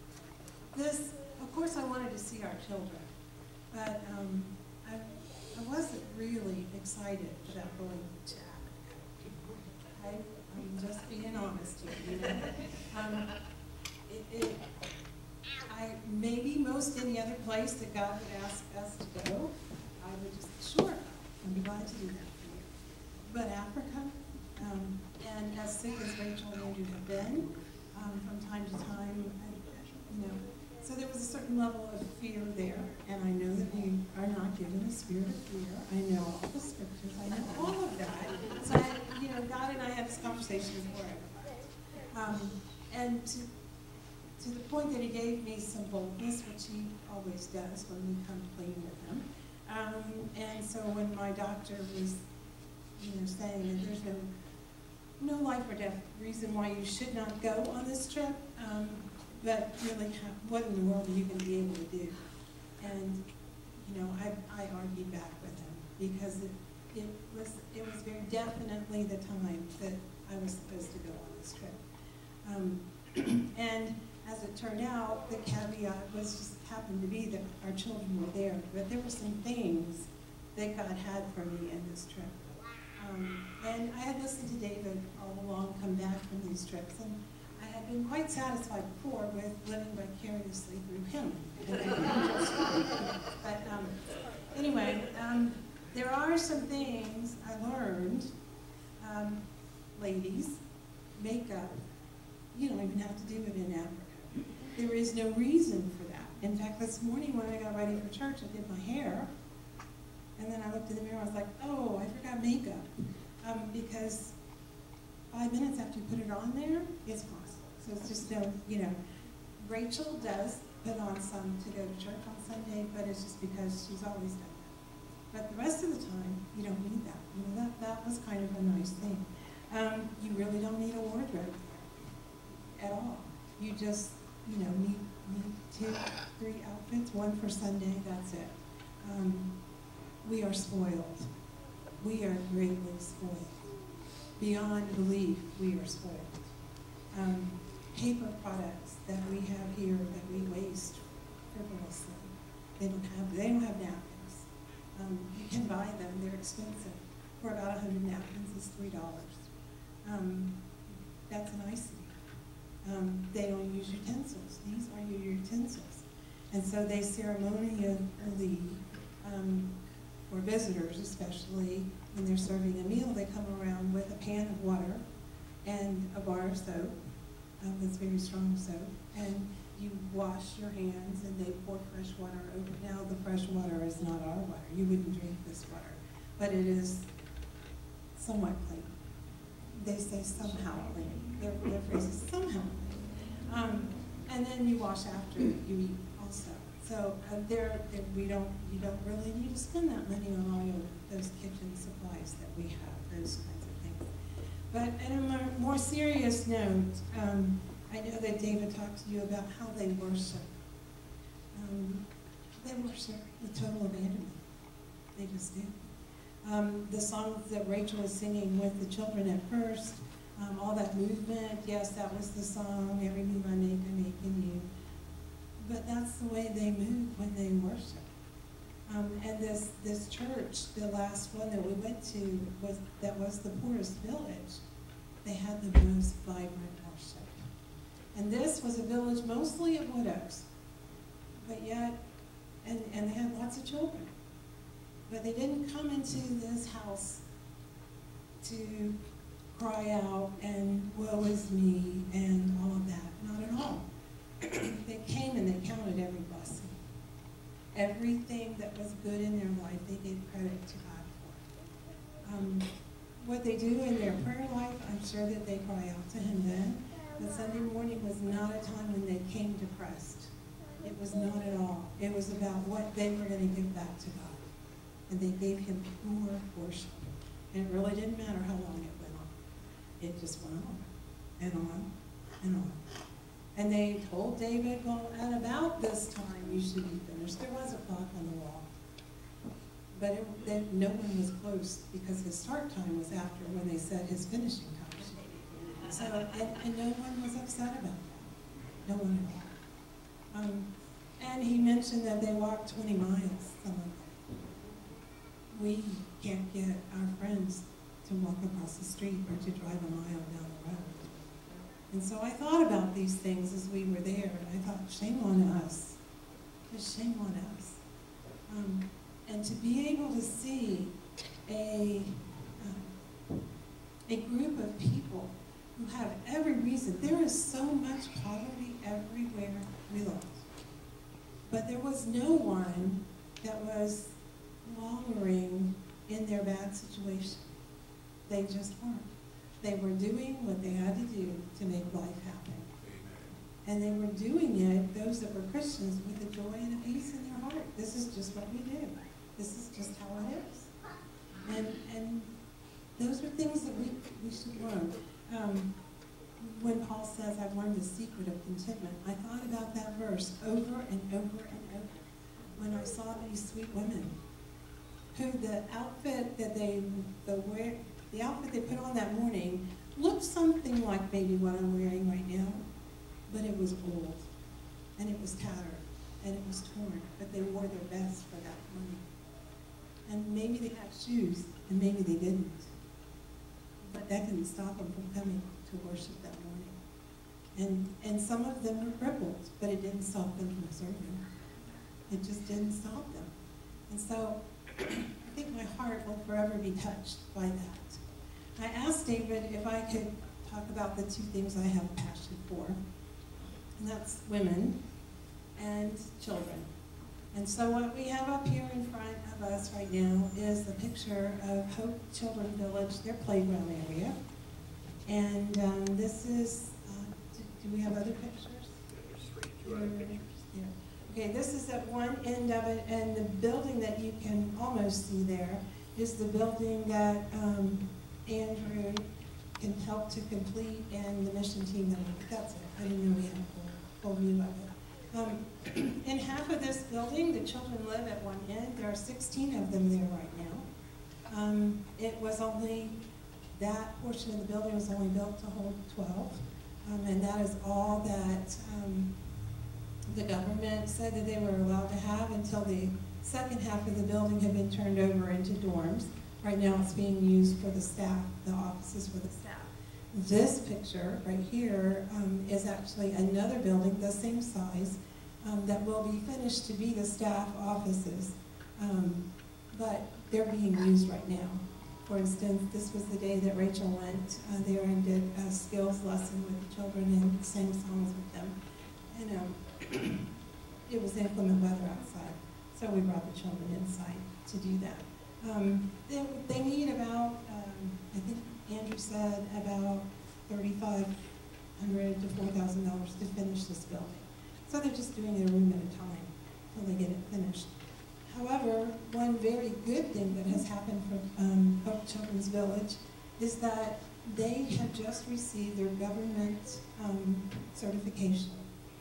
[SPEAKER 3] this, of course, I wanted to see our children, but um, I, I wasn't really excited about going to Africa. Okay? I'm just being honest here, you know. Um, it, it, I, maybe most any other place that God would ask us to go, I would just, sure, I'd be glad to do that for you. But Africa, um, and as sick as Rachel and Andrew have been, um, from time to time, I, you know, so there was a certain level of fear there, and I know that we are not given a spirit of fear. I know all the scriptures, I know all of that. So, I, you know, God and I had this conversation before I left. Um, and to, to the point that he gave me some boldness, which he always does when we come clean with him. Um, and so when my doctor was, you know, saying that there's no, no life or death reason why you should not go on this trip, um, but really, how, what in the world are you going to be able to do? And, you know, I, I argued back with him because it, it was it was very definitely the time that I was supposed to go on this trip. Um, and as it turned out, the caveat was just happened to be that our children were there, but there were some things that God had for me in this trip. Um, and I had listened to David all along come back from these trips, and I had been quite satisfied before with living vicariously through him. But um, anyway, um, there are some things I learned, um, ladies, makeup, you don't even have to do it in Africa. There is no reason for that. In fact, this morning when I got ready for church, I did my hair, and then I looked in the mirror, I was like, oh, I forgot makeup. Um, because five minutes after you put it on there, it's gone. So it's just no, you know, Rachel does put on some to go to church on Sunday, but it's just because she's always done that. But the rest of the time, you don't need that. You know, that, that was kind of a nice thing. Um, you really don't need a wardrobe at all. You just, you know, need, need two, three outfits, one for Sunday, that's it. Um, we are spoiled. We are greatly spoiled. Beyond belief, we are spoiled. Um, paper products that we have here that we waste frivolously. They don't have, they don't have napkins. Um, you can buy them, they're expensive. For about a hundred napkins, it's three dollars. Um, that's an icing. Um, they don't use utensils. These are your utensils. And so they ceremonially, um, for visitors especially, when they're serving a meal, they come around with a pan of water and a bar of soap, um, that's very strong soap, and you wash your hands and they pour fresh water over. Now the fresh water is not our water. You wouldn't drink this water, but it is somewhat clean. They say somehow clean. Their, their phrase is somehow clean. Um, and then you wash after you eat also. So uh, there, there, we don't, you don't really need to spend that money on all your, those kitchen supplies that we have, those kinds of things. But on a more, more serious note, um, I know that David talked to you about how they worship. Um, they worship with total abandonment. They just do. Um, the songs that Rachel was singing with the children at first, um, all that movement, yes, that was the song, every move I make, I make in you. But that's the way they move when they worship. Um, and this, this church, the last one that we went to, was that was the poorest village. They had the most vibrant worship. And this was a village mostly of widows. But yet, and, and they had lots of children. But they didn't come into this house to cry out and woe is me and all of that. Not at all. They came and they counted every blessing. Everything that was good in their life, they gave credit to God for. Um, what they do in their prayer life, I'm sure that they cry out to Him then. But Sunday morning was not a time when they came depressed. It was not at all. It was about what they were going to give back to God. And they gave Him pure worship. And it really didn't matter how long it went on. It just went on and on and on. And they told David, well, at about this time you should be finished. There was a clock on the wall. But it, they, no one was close because his start time was after when they said his finishing time. So, and, and no one was upset about that. No one at all. Um, and he mentioned that they walked twenty miles, some of them. We can't get our friends to walk across the street or to drive a mile down the road. And so I thought about these things as we were there, and I thought, shame on us. Just shame on us. Um, and to be able to see a, um, a group of people who have every reason. There is so much poverty everywhere we look. But there was no one that was wallowing in their bad situation. They just weren't. They were doing what they had to do to make life happen. And they were doing it, those that were Christians, with a joy and a peace in their heart. This is just what we do. This is just how it is. And, and those are things that we, we should learn. Um, when Paul says, I've learned the secret of contentment, I thought about that verse over and over and over when I saw these sweet women who the outfit that they, the, wear, the outfit they put on that morning looked something like maybe what I'm wearing right now, but it was old, and it was tattered, and it was torn, but they wore their best for that morning. And maybe they had shoes, and maybe they didn't. But that didn't stop them from coming to worship that morning. And, and some of them were crippled, but it didn't stop them from serving. It just didn't stop them. And so I think my heart will forever be touched by that. I asked David if I could talk about the two things I have passion for, and that's women and children. And so what we have up here in front of us right now is the picture of Hope Children Village, their playground area. And um, this is, uh, do, do we have other pictures?
[SPEAKER 1] There's three, two other pictures.
[SPEAKER 3] Yeah. Okay, this is at one end of it, and the building that you can almost see there is the building that um, Andrew can help to complete, and the mission team that we, that's it. I didn't know we had a full, full view of it. Um, in half of this building, the children live at one end. There are sixteen of them there right now. Um, it was only, that portion of the building was only built to hold twelve. Um, and that is all that um, the government said that they were allowed to have until the second half of the building had been turned over into dorms. Right now it's being used for the staff, the offices for the staff. This picture right here um, is actually another building, the same size, um, that will be finished to be the staff offices. Um, but they're being used right now. For instance, this was the day that Rachel went uh, there and did a skills lesson with the children and sang songs with them. And um, it was inclement weather outside, so we brought the children inside to do that. Um, they, they need about, um, I think, Andrew said about thirty-five hundred to four thousand dollars to finish this building. So they're just doing it a room at a time until they get it finished. However, one very good thing that has happened for um, Hope Children's Village is that they have just received their government um, certification.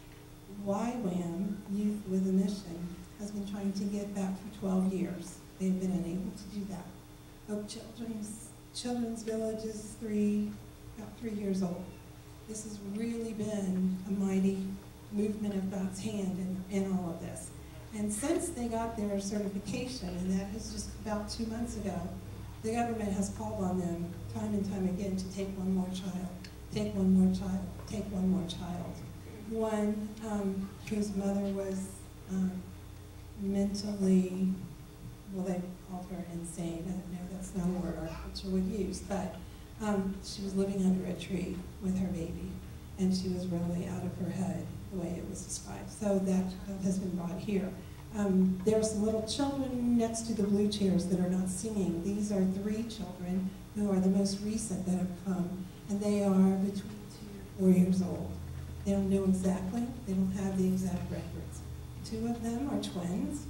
[SPEAKER 3] Y WAM, Youth with a Mission, has been trying to get that for twelve years. They've been unable to do that. Hope Children's Children's Village is three, about three years old. This has really been a mighty movement of God's hand in, in all of this. And since they got their certification, and that is just about two months ago, the government has called on them time and time again to take one more child, take one more child, take one more child. One um, whose mother was um, mentally, well, they called her insane. I don't know, that's not a word our culture would use, but um, she was living under a tree with her baby, and she was really out of her head, the way it was described. So that has been brought here. Um, there are some little children next to the blue chairs that are not singing. These are three children who are the most recent that have come, and they are between two and four years old. They don't know exactly, they don't have the exact records. Two of them are twins.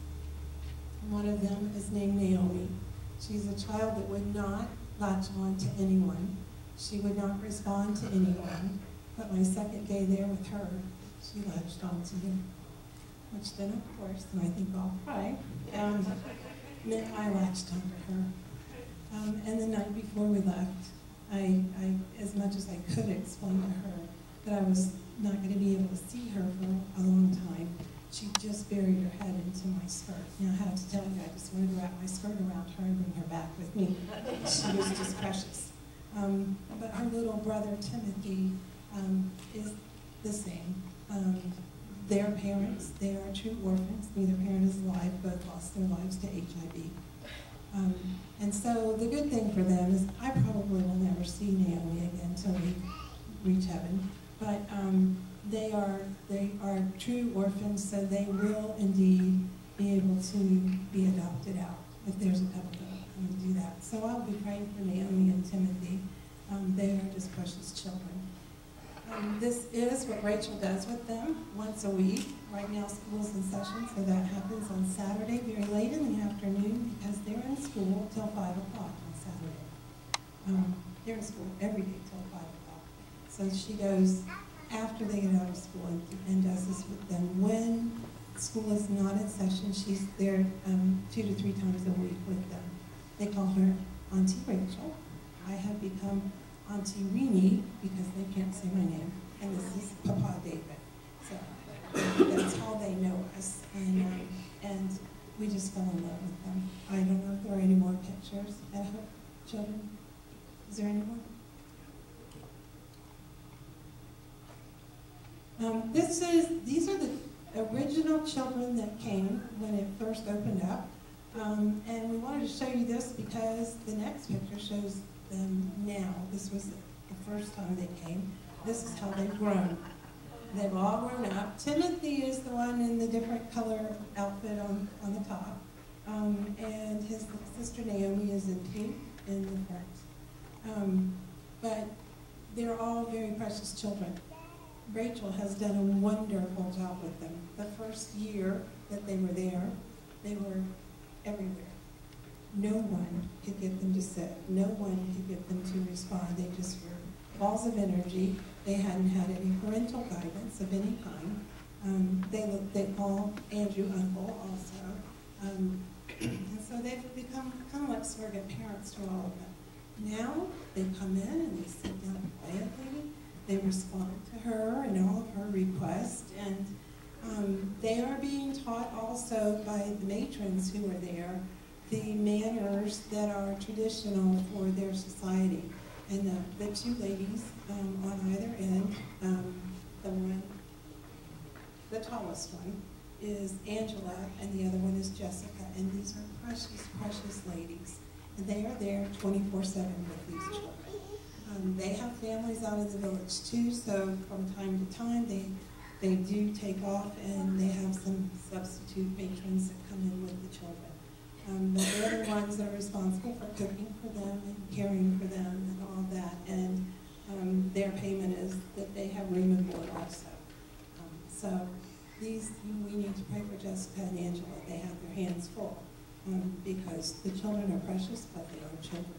[SPEAKER 3] One of them is named Naomi. She's a child that would not latch on to anyone. She would not respond to anyone. But my second day there with her, she latched on to me. Which then, of course, and I think I'll cry, um, meant I latched onto her. Um, and the night before we left, I, I, as much as I could explain to her that I was not going to be able to see her for a long time, she just buried her head into my skirt. Now, I have to tell you, I just wanted to wrap my skirt around her and bring her back with me. She was just precious. Um, but her little brother, Timothy, um, is the same. Um, their parents, they are true orphans. Neither parent is alive, both lost their lives to H I V. Um, and so the good thing for them is I probably will never see Naomi again until we reach heaven. But um, they are they are true orphans, so they will indeed be able to be adopted out if there's a couple that will come and do that. So I'll be praying for Naomi and Timothy. Um, they are just precious children. Um, this is what Rachel does with them once a week. Right now school's in session, so that happens on Saturday very late in the afternoon because they're in school till five o'clock on Saturday. Um, they're in school every day till five o'clock. So she goes after they get out of school and, and does this with them. When school is not in session, she's there um, two to three times a week with them. They call her Auntie Rachel. I have become Auntie Rini because they can't say my name, and this is Papa David. So that's how they know us, and um, and we just fell in love with them. I don't know if there are any more pictures at home, children. Is there any more? Um, this is these are the original children that came when it first opened up, um, and we wanted to show you this because the next picture shows them now. This was the first time they came. This is how they've grown. They've all grown up. Timothy is the one in the different color outfit on, on the top. Um, and his sister Naomi is in pink in the front. Um, but they're all very precious children. Rachel has done a wonderful job with them. The first year that they were there, they were everywhere. No one could get them to sit. No one could get them to respond. They just were balls of energy. They hadn't had any parental guidance of any kind. Um, they looked, they call Andrew uncle also. Um, and so they've become kind of like surrogate parents to all of them. Now they come in and they sit down quietly. They respond to her and all of her requests. And um, they are being taught also by the matrons who are there the manners that are traditional for their society. And the, the two ladies um, on either end, um, the one, the tallest one, is Angela, and the other one is Jessica. And these are precious, precious ladies. And they are there twenty-four seven with these children. Um, they have families out in the village too, so from time to time they, they do take off and they have some substitute matrons that come in with the children. Um, but they're the ones that are responsible for cooking for them and caring for them and all that. And um, their payment is that they have room and board also. Um, so these, we need to pray for Jessica and Angela. They have their hands full um, because the children are precious, but they are children.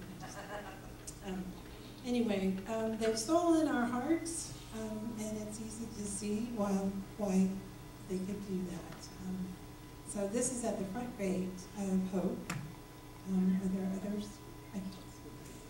[SPEAKER 3] Um, anyway, um, they've stolen our hearts, um, and it's easy to see why, why they could do that. Um, So this is at the front gate of Hope. Um, are there others? I can't see.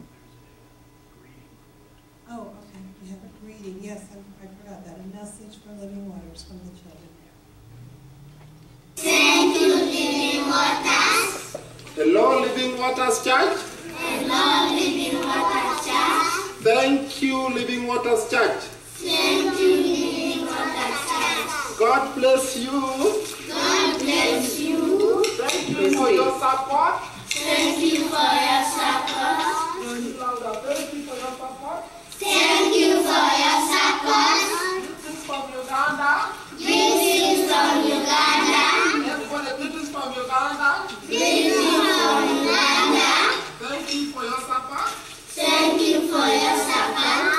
[SPEAKER 3] Oh, okay. We have a greeting. Yes, I, I forgot that. A message for Living Waters from the children there.
[SPEAKER 4] Thank you, Living Waters.
[SPEAKER 5] Hello, Living Waters Church.
[SPEAKER 4] Hello, Living Waters Church.
[SPEAKER 5] Thank you, Living Waters Church.
[SPEAKER 4] Thank you, Living Waters Church.
[SPEAKER 5] God bless you.
[SPEAKER 4] God bless you.
[SPEAKER 5] Thank you for your support.
[SPEAKER 4] Thank you for your support.
[SPEAKER 5] Thank you for your support.
[SPEAKER 4] Thank you for your support.
[SPEAKER 5] Greetings from Uganda.
[SPEAKER 4] Greetings from Uganda.
[SPEAKER 5] Everybody, greetings from Uganda.
[SPEAKER 4] Greetings from Uganda.
[SPEAKER 5] Thank you for your support.
[SPEAKER 4] Thank you for your support.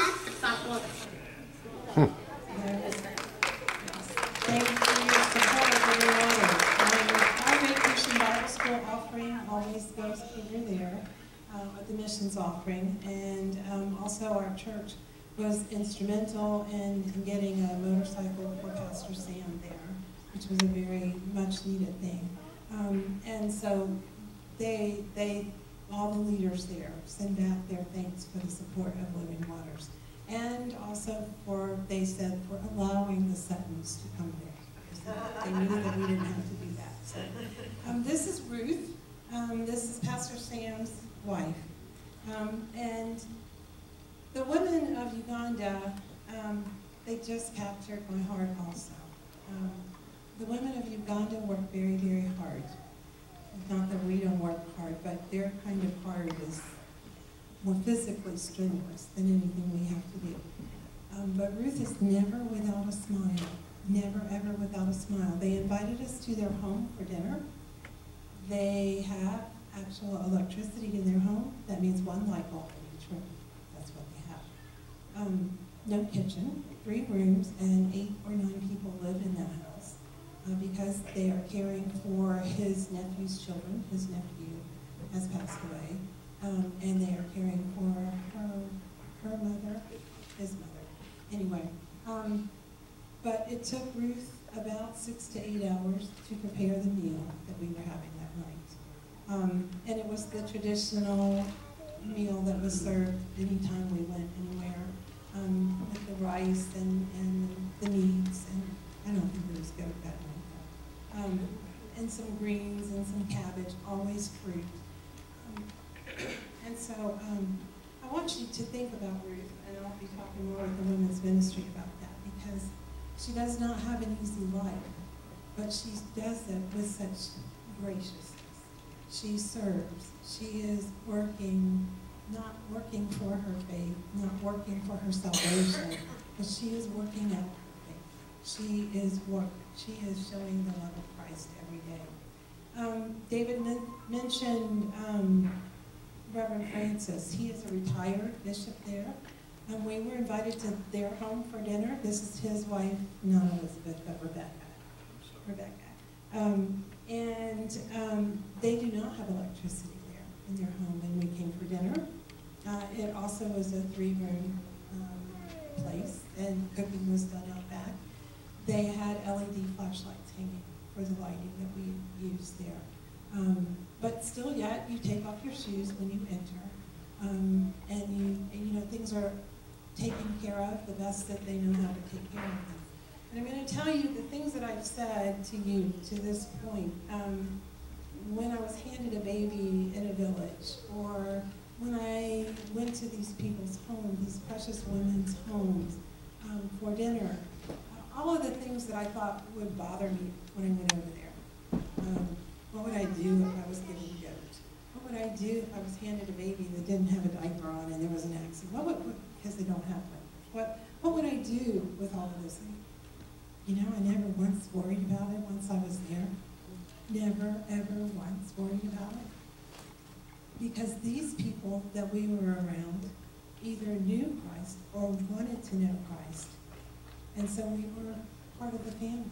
[SPEAKER 3] Thank you for your support, everyone. Um, our Vacation Bible School offering always goes over there uh, with the missions offering, and um, also our church was instrumental in, in getting a motorcycle for Pastor Sam there, which was a very much needed thing. Um, and so they, they, all the leaders there send back their thanks for the support of Living Waters. And also for, they said, for allowing the Suttons to come there. They knew that we didn't have to do that. So, um, this is Ruth. Um, this is Pastor Sam's wife. Um, and the women of Uganda, um, they just captured my heart also. Um, the women of Uganda work very, very hard. Not that we don't work hard, but their kind of hard is more physically strenuous than anything we have to do. Um, but Ruth is never without a smile. Never, ever without a smile. They invited us to their home for dinner. They have actual electricity in their home. That means one light bulb in each room. That's what they have. Um, no kitchen, three rooms, and eight or nine people live in that house uh, because they are caring for his nephew's children. His nephew has passed away. Um, and they are caring for her, her mother, his mother. Anyway, um, but it took Ruth about six to eight hours to prepare the meal that we were having that night. Um, and it was the traditional meal that was served anytime we went anywhere, um, with the rice and, and the meats, and I don't think there was goat that night, um, and some greens and some cabbage, always fruit. Um, And so um, I want you to think about Ruth, and I'll be talking more with the women's ministry about that, because she does not have an easy life, but she does it with such graciousness. She serves. She is working, not working for her faith, not working for her salvation, but she is working out her faith. She is work. She is showing the love of Christ every day. Um, David men mentioned um, Reverend Francis. He is a retired bishop there. And we were invited to their home for dinner. This is his wife, not Elizabeth, but Rebecca. Rebecca. Um, and um, they do not have electricity there in their home when we came for dinner. Uh, it also was a three-room um, place, and cooking was done out back. They had L E D flashlights hanging for the lighting that we used there. Um, but still yet, you take off your shoes when you enter. Um, and, you, and you know, things are taken care of the best that they know how to take care of them. And I'm going to tell you the things that I've said to you to this point. Um, when I was handed a baby in a village, or when I went to these people's homes, these precious women's homes um, for dinner, all of the things that I thought would bother me when I went over there. Um, what would I do if I was given goat? What would I do if I was handed a baby that didn't have a diaper on and there was an accident? What would, what, because they don't have one. What, what would I do with all of this? You know, I never once worried about it once I was there. Never, ever once worried about it. Because these people that we were around either knew Christ or wanted to know Christ. And so we were part of the family.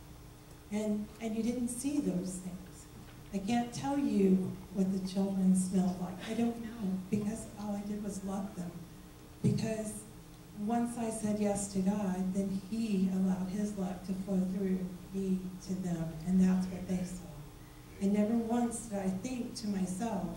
[SPEAKER 3] And, and you didn't see those things. I can't tell you what the children smelled like. I don't know, because all I did was love them. Because once I said yes to God, then He allowed His love to flow through me to them, and that's what they saw. And never once did I think to myself,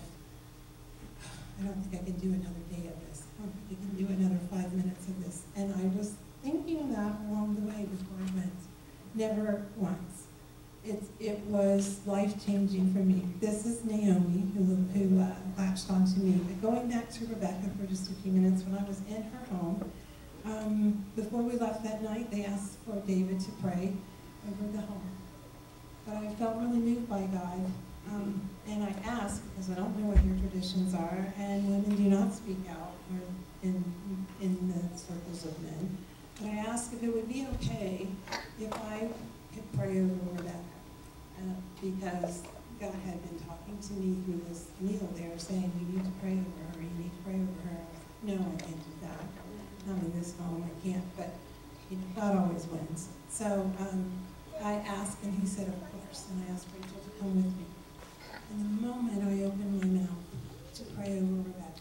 [SPEAKER 3] I don't think I can do another day of this. I don't think I can do another five minutes of this. And I was thinking that along the way before I went. Never once. It, it was life-changing for me. This is Naomi, who, who uh, latched onto me. But going back to Rebecca for just a few minutes, when I was in her home, um, before we left that night, they asked for David to pray over the home. but I felt really moved by God. Um, and I asked, because I don't know what your traditions are, and women do not speak out or in, in the circles of men. But I asked if it would be okay if I could pray over Rebecca, uh, because God had been talking to me through this meal there, saying, you need to pray over her, you need to pray over her. No, I can't do that. Not in this home, I can't, but you know, God always wins. So um, I asked, and he said, of course, and I asked Rachel to come with me. And the moment I opened my mouth to pray over Rebecca,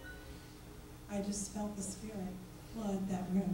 [SPEAKER 3] I just felt the Spirit flood that room.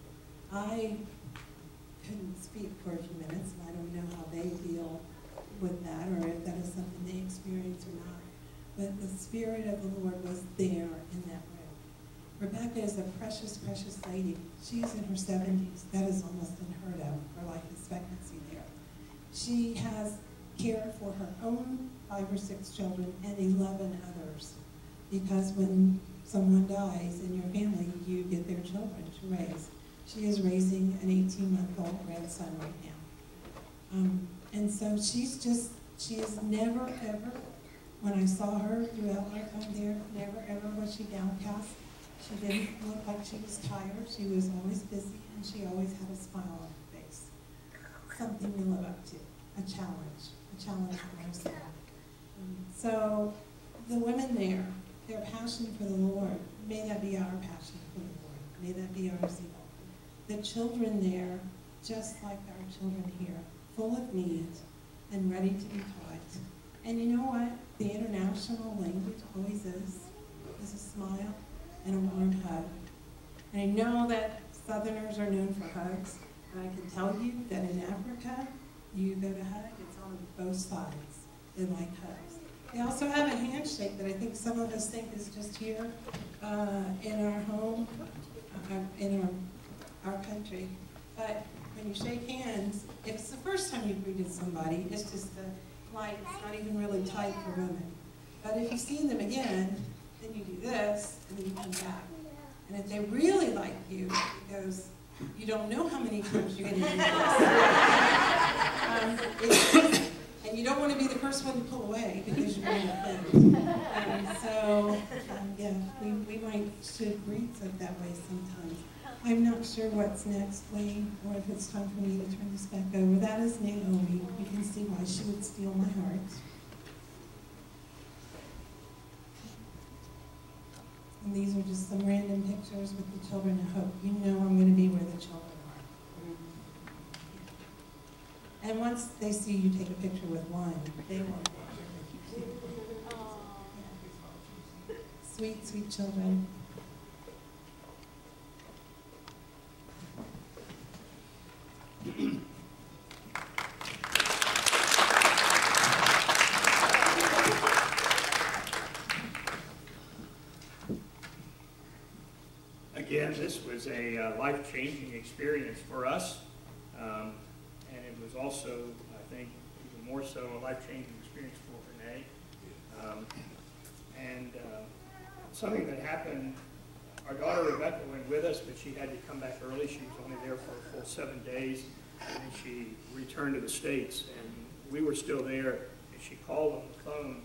[SPEAKER 3] I couldn't speak for a few minutes, and I don't know how they feel with that, or if that is something they experience or not. But the Spirit of the Lord was there in that room. Rebecca is a precious, precious lady. She's in her seventies. That is almost unheard of for life expectancy there. She has cared for her own five or six children and eleven others. Because when someone dies in your family, you get their children to raise. She is raising an eighteen-month-old grandson right now. Um, and so she's just, she is never, ever, when I saw her throughout my time there, never, ever was she downcast. She didn't look like she was tired. She was always busy, and she always had a smile on her face. Something to live up to, a challenge, a challenge for herself. Um, so the women there, their passion for the Lord, may that be our passion for the Lord. May that be our zeal. The children there, just like our children here, full of needs and ready to be taught. And you know what? The international language always is, is a smile and a warm hug. And I know that Southerners are known for hugs, and I can tell you that in Africa, you go to hug, it's on both sides. They like hugs. They also have a handshake that I think some of us think is just here uh, in our home, uh, in our, our country. But when you shake hands, if it's the first time you've greeted somebody, it's just a light, it's not even really tight for women. But if you see them again, then you do this, and then you come back. And if they really like you, it goes, you don't know how many times you're going to do this. um, it's, and you don't want to be the first one to pull away because you're going to offend. Um, so, um, yeah, we, we might should greet it that way sometimes. I'm not sure what's next, Wayne, or if it's time for me to turn this back over. That is Naomi. You can see why she would steal my heart. And these are just some random pictures with the children. I hope you know I'm going to be where the children are. And once they see you take a picture with one, they want a picture with you too. Yeah. Sweet, sweet children.
[SPEAKER 1] Again, this was a uh, life-changing experience for us, um, and it was also, I think, even more so a life-changing experience for Renee. Um, and uh, something that happened, our daughter Rebecca went with us, but she had to come back early. She was only there for a full seven days, and she returned to the States, and we were still there, and she called on the phone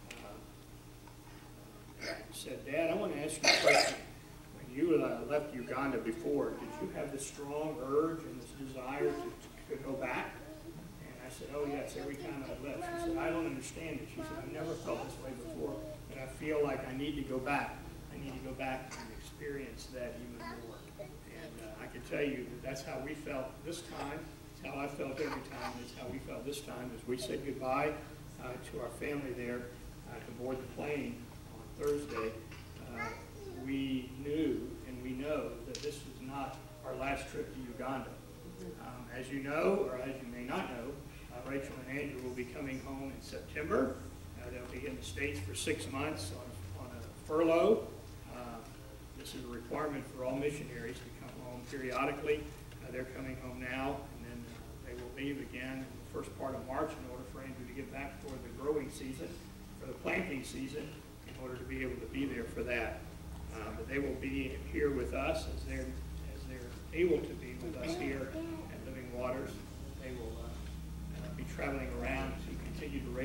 [SPEAKER 1] uh, and said, "Dad, I want to ask you a question. You uh, left Uganda before. Did you have this strong urge and this desire to, to go back?" And I said, "Oh yes, every time I left." She said, "I don't understand it." She said, "I've never felt this way before, but I feel like I need to go back. I need to go back and experience that even more." And uh, I can tell you that that's how we felt this time. It's how I felt every time. It's how we felt this time as we said goodbye uh, to our family there uh, to board the plane on Thursday. Uh, we knew and we know that this is not our last trip to Uganda. Um, as you know, or as you may not know, uh, Rachel and Andrew will be coming home in September. Uh, they'll be in the States for six months on, on a furlough. Uh, this is a requirement for all missionaries to come home periodically. Uh, they're coming home now, and then uh, they will leave again in the first part of March in order for Andrew to get back for the growing season, for the planting season, in order to be able to be there for that. Uh, but they will be here with us as they're, as they're able to be with us here at Living Waters. They will uh, uh, be traveling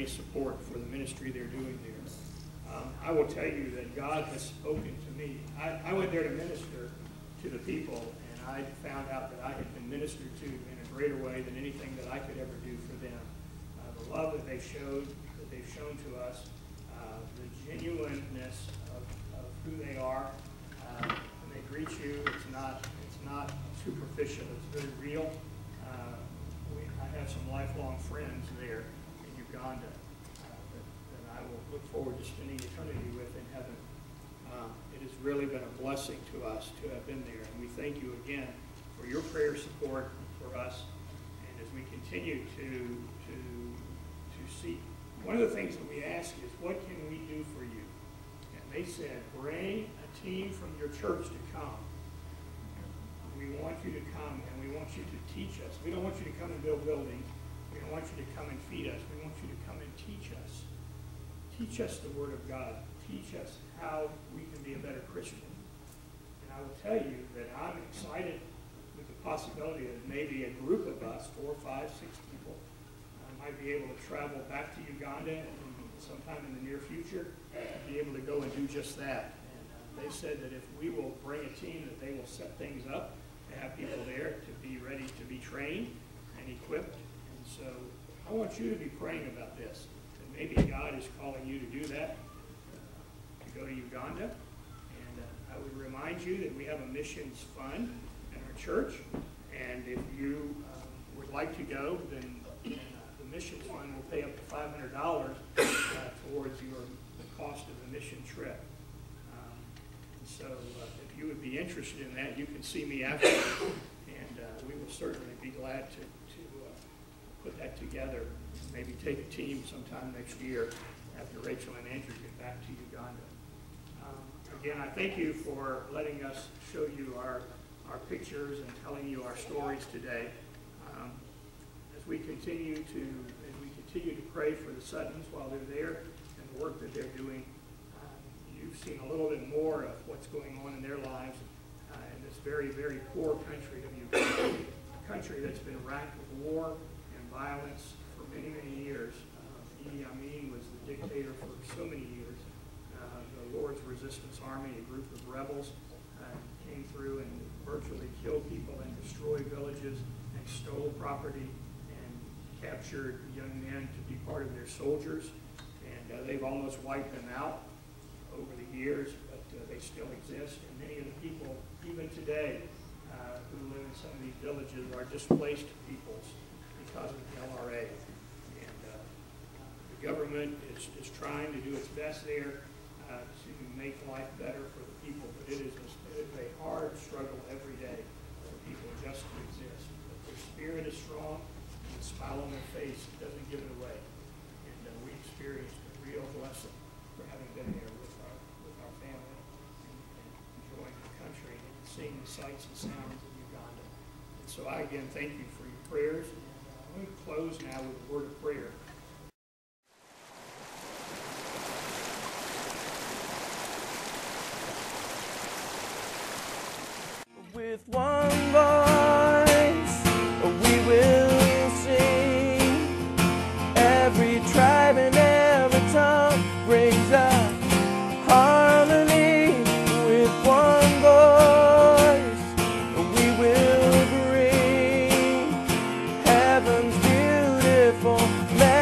[SPEAKER 1] family support for the ministry they're doing there. Um, I will tell you that God has spoken to me. I, I went there to minister to the people, and I found out that I had been ministered to in a greater way than anything that I could ever do for them. Uh, the love that they showed, that they've shown to us, uh, the genuineness of, of who they are. Uh, when they greet you, it's not it's not superficial. It's very real. Uh, we, I have some lifelong friends there in Uganda uh, that, that I will look forward to spending eternity with in heaven. Um, it has really been a blessing to us to have been there, and we thank you again for your prayer support for us. And as we continue to to to seek, one of the things that we ask is, what can we do for you? And they said, bring a team from your church to come. We want you to come, and we want you to teach us. We don't want you to come and build buildings. We don't want you to come and feed us. We want you to come and teach us. Teach us the Word of God. Teach us how we can be a better Christian. And I will tell you that I'm excited with the possibility that maybe a group of us, four, five, six people, uh, might be able to travel back to Uganda and sometime in the near future, be able to go and do just that. And uh, they said that if we will bring a team, that they will set things up, to have people there to be ready to be trained and equipped. And so I want you to be praying about this. And maybe God is calling you to do that, uh, to go to Uganda. And uh, I would remind you that we have a missions fund in our church. And if you um, would like to go, then uh, the missions fund will pay up to five hundred dollars uh, towards your the cost of the mission trip. Um, and so uh, if you would be interested in that, you can see me afterwards, and uh, we will certainly be glad to, to uh, put that together. Maybe take a team sometime next year after Rachel and Andrew get back to Uganda. Um, again, I thank you for letting us show you our, our pictures and telling you our stories today. Um, as we continue to as we continue to pray for the Suttons while they're there and the work that they're doing, um, you've seen a little bit more of what's going on in their lives uh, in this very, very poor country of Uganda, a country that's been racked with war and violence for many, many years. Uh, Idi Amin was the dictator for so many years. Uh, the Lord's Resistance Army, a group of rebels, uh, came through and virtually killed people and destroyed villages and stole property and captured young men to be part of their soldiers. And uh, they've almost wiped them out over the years, but uh, they still exist. And many of the people, even today, uh, who live in some of these villages are displaced peoples because of the L R A. And uh, the government is, is trying to do its best there uh, to make life better for the people, but it is, a, it is a hard struggle every day for people just to exist. But their spirit is strong, and the smile on their face doesn't give it away. And uh, we experienced a real blessing for having been there with our, with our family and, and enjoying the country and seeing the sights and sounds of Uganda. And so I again thank you for your prayers. And uh, I'm going to close now with a word of prayer.
[SPEAKER 6] With one voice we will sing, every tribe and every tongue brings up harmony. With one voice we will bring heaven's beautiful melody.